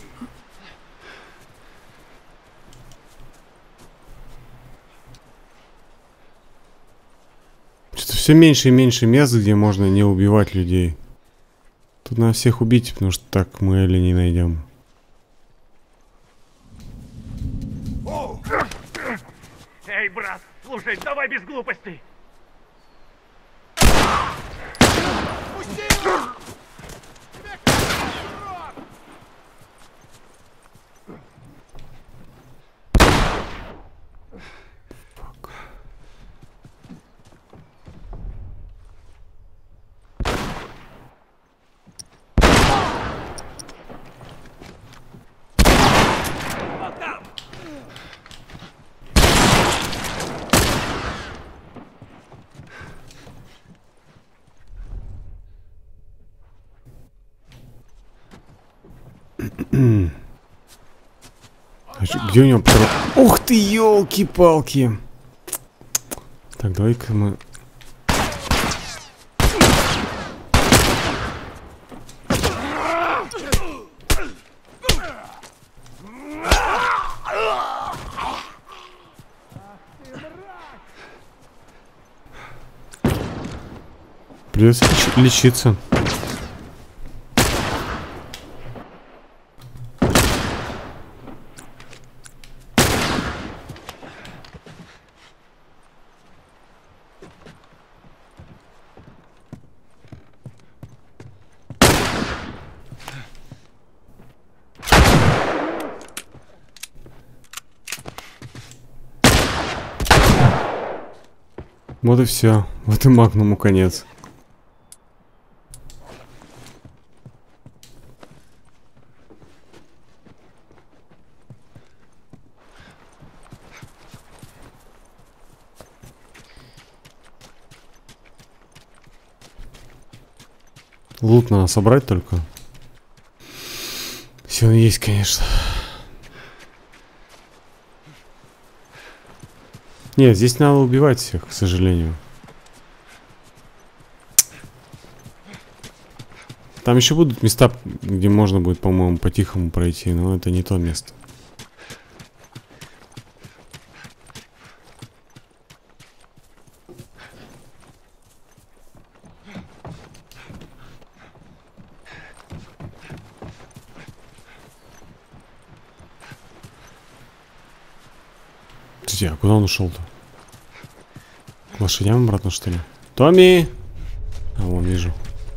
Что-то все меньше и меньше мест, где можно не убивать людей. Тут надо всех убить, потому что так мы Элли не найдем. Эй, брат, слушай, давай без глупостей. Пусти его! А чё, где у него патрон? Ух ты, елки-палки! Так, давай-ка мы... Придется леч- лечиться. Вот и все. Вот и Магнуму конец. Лут надо собрать только. Все он есть, конечно. Нет, здесь надо убивать всех, к сожалению. Там еще будут места, где можно будет, по-моему, по-тихому пройти, но это не то место. А куда он ушел-то? К лошадям обратно, что ли? Томми! А, вон, вижу.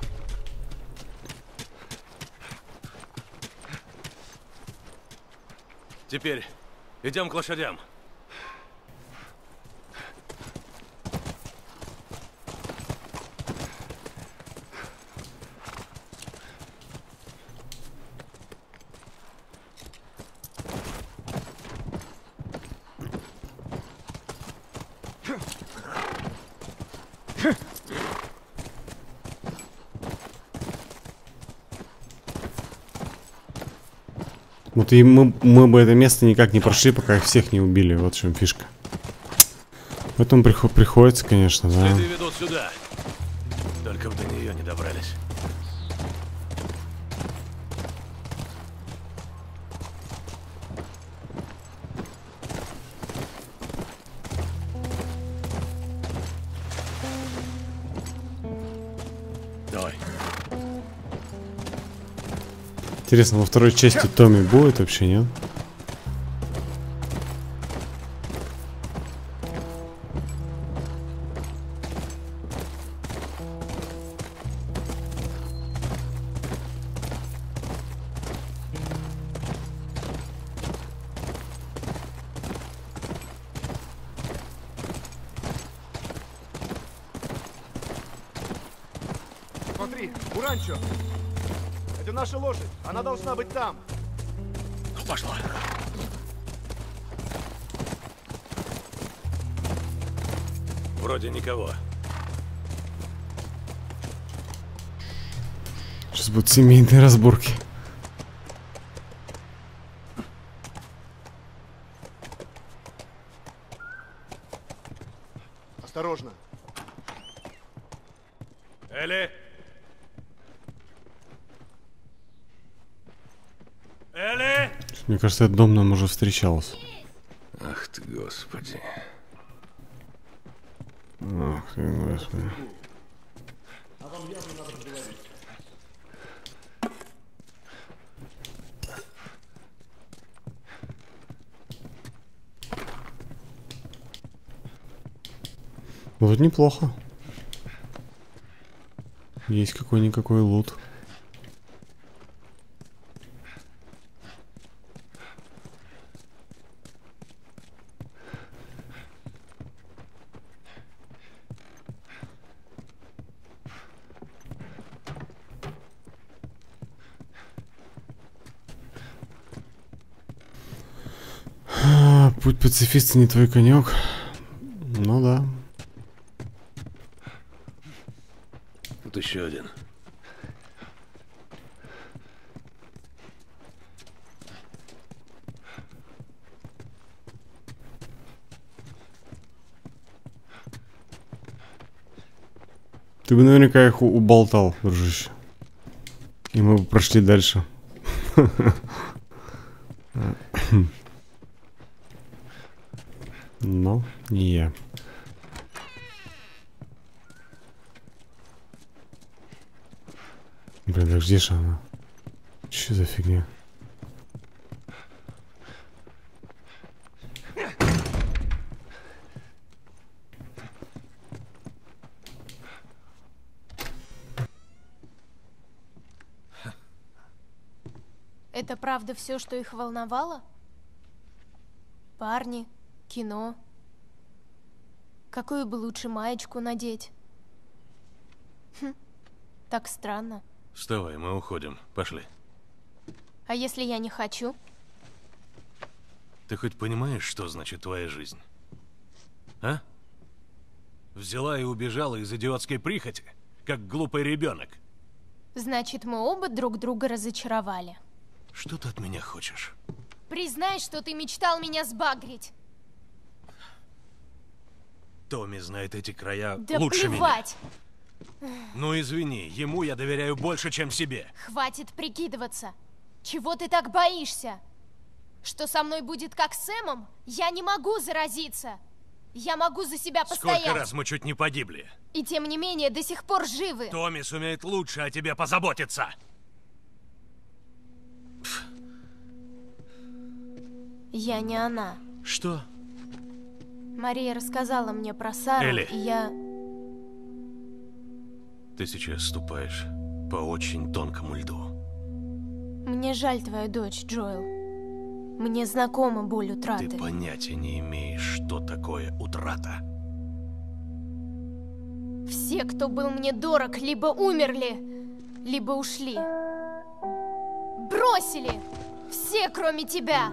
Теперь идем к лошадям. Вот и мы, мы бы это место никак не прошли, пока их всех не убили. Вот в чем фишка. Поэтому приход, приходится, конечно, да. Следы ведут сюда. Только бы до нее не добрались. Давай. Интересно, во второй части Томми будет вообще, нет? Смотри, Уранчо! Это наша лошадь. Она должна быть там. Пошла. Вроде никого. Сейчас будут семейные разборки. Осторожно. Элли! Элли! Мне кажется, этот дом нам уже встречался. Ах ты, Господи. Ах ты, Господи. Вот неплохо. Есть какой-никакой лут. Путь пацифиста не твой конек. Ну да. Тут еще один. Ты бы наверняка их уболтал, дружище. И мы бы прошли дальше. Но не я. Блин, да где же она? Что за фигня? Это правда все, что их волновало? Парни, кино. Какую бы лучше маечку надеть? Хм, так странно. Вставай, мы уходим. Пошли. А если я не хочу? Ты хоть понимаешь, что значит твоя жизнь? А? Взяла и убежала из идиотской прихоти, как глупый ребенок. Значит, мы оба друг друга разочаровали. Что ты от меня хочешь? Признай, что ты мечтал меня сбагрить. Томми знает эти края Да лучше плевать. меня. Ну извини, ему я доверяю больше, чем себе. Хватит прикидываться. Чего ты так боишься? Что со мной будет как с Сэмом? Я не могу заразиться. Я могу за себя постоять. Сколько раз мы чуть не погибли? И тем не менее до сих пор живы. Томми сумеет лучше о тебе позаботиться. Я не она. Что? Мария рассказала мне про Сару, Элли. и я... Ты сейчас ступаешь по очень тонкому льду. Мне жаль твою дочь, Джоэл. Мне знакома боль утраты. Ты понятия не имеешь, что такое утрата. Все, кто был мне дорог, либо умерли, либо ушли. Бросили! Все, кроме тебя!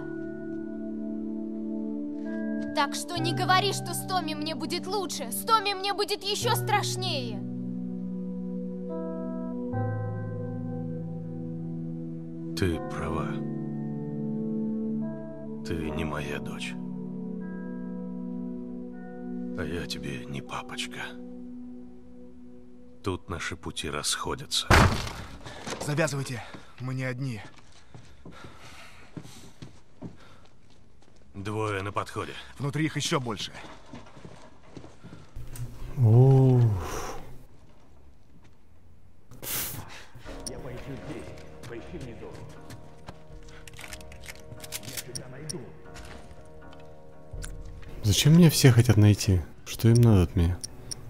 Так что не говори, что с Томми мне будет лучше. С Томми мне будет еще страшнее. Ты права. Ты не моя дочь. А я тебе не папочка. Тут наши пути расходятся. Завязывайте, мы не одни. Двое на подходе. Внутри их еще больше. О. Я поищу здесь, поищи внизу. Я тебя найду. Зачем меня все хотят найти? Что им надо от меня?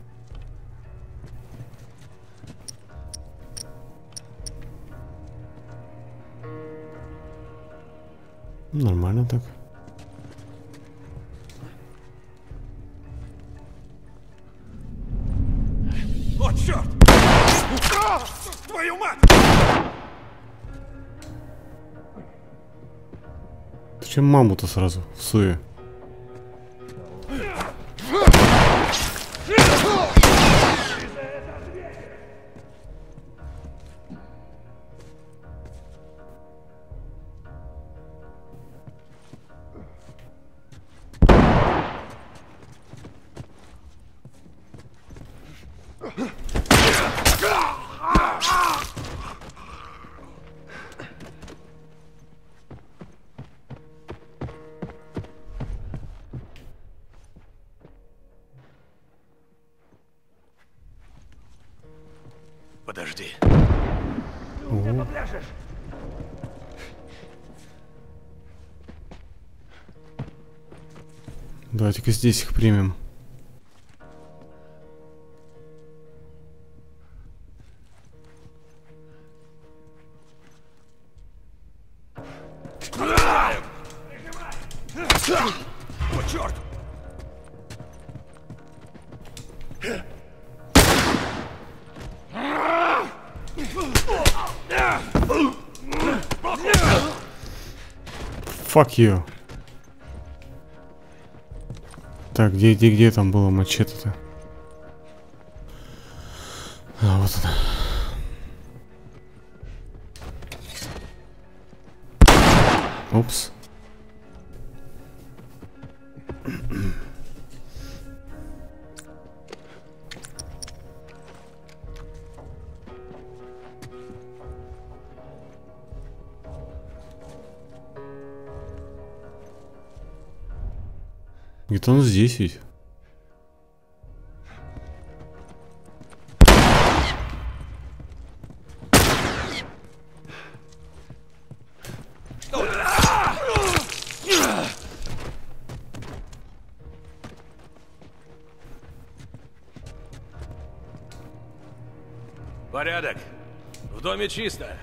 Нормально так. О, черт! А! Твою мать! Зачем маму-то сразу в суе? Подожди. Ты у меня попляшешь? Давайте-ка здесь их примем. О, черт! Fuck you. Так, где, где, где там было мачете-то? А, вот она. Упс. Где-то он здесь ведь. Порядок. В доме чисто.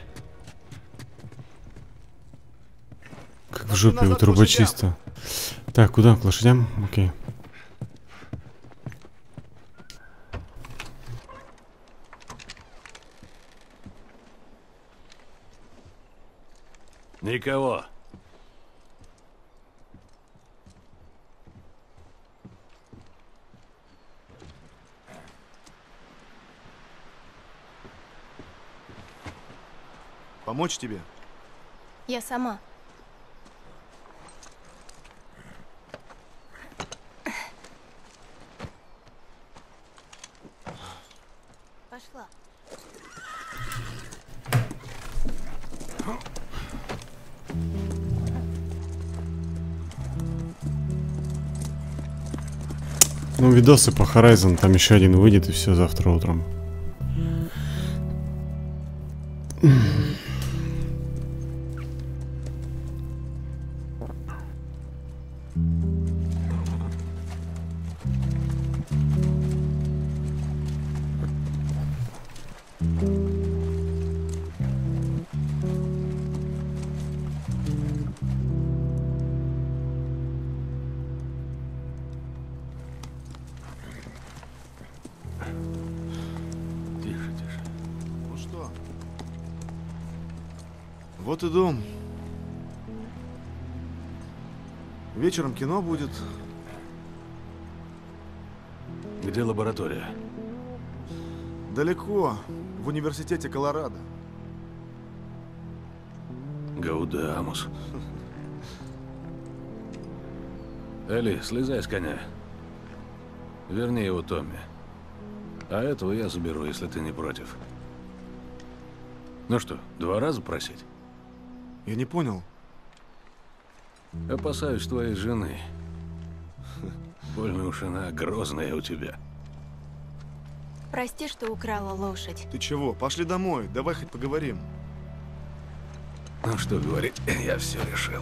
Как в жопе у труба чисто. Так, куда? К лошадям? Окей. Никого. Помочь тебе? Я сама. Пошла. Ну, видосы по Horizon, там еще один выйдет, и все, завтра утром. Вот и дом. Вечером кино будет. Где лаборатория? Далеко, в университете Колорадо. Гаудамус. Элли, слезай с коня. Верни его Томми. А этого я заберу, если ты не против. Ну что, два раза просить? Я не понял. Опасаюсь твоей жены. Больно уж она грозная у тебя. Прости, что украла лошадь. Ты чего? Пошли домой. Давай хоть поговорим. Ну что говорить, я все решил.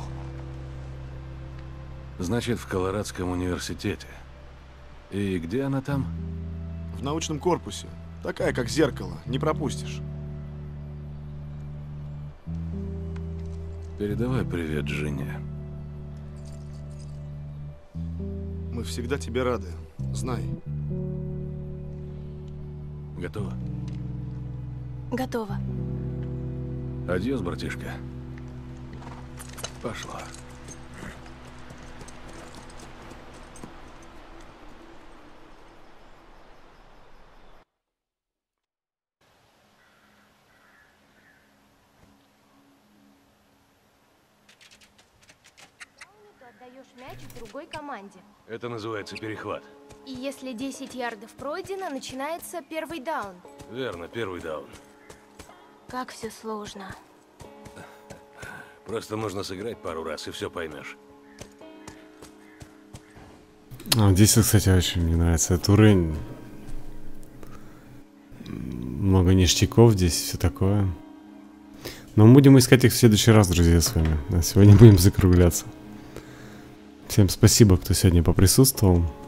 Значит, в Колорадском университете. И где она там? В научном корпусе. Такая, как зеркало. Не пропустишь. Передавай привет жене. Мы всегда тебе рады. Знай. Готово? Готово. Адьос, братишка. Пошла. Отдаешь мяч другой команде. Это называется перехват. И если десять ярдов пройдено, начинается первый даун. Верно, первый даун. Как все сложно. Просто нужно сыграть пару раз, и все поймешь. А, здесь, кстати, очень мне нравится этот уровень. Много ништяков здесь, все такое. Но мы будем искать их в следующий раз, друзья, с вами. А сегодня будем закругляться. Всем спасибо, кто сегодня поприсутствовал.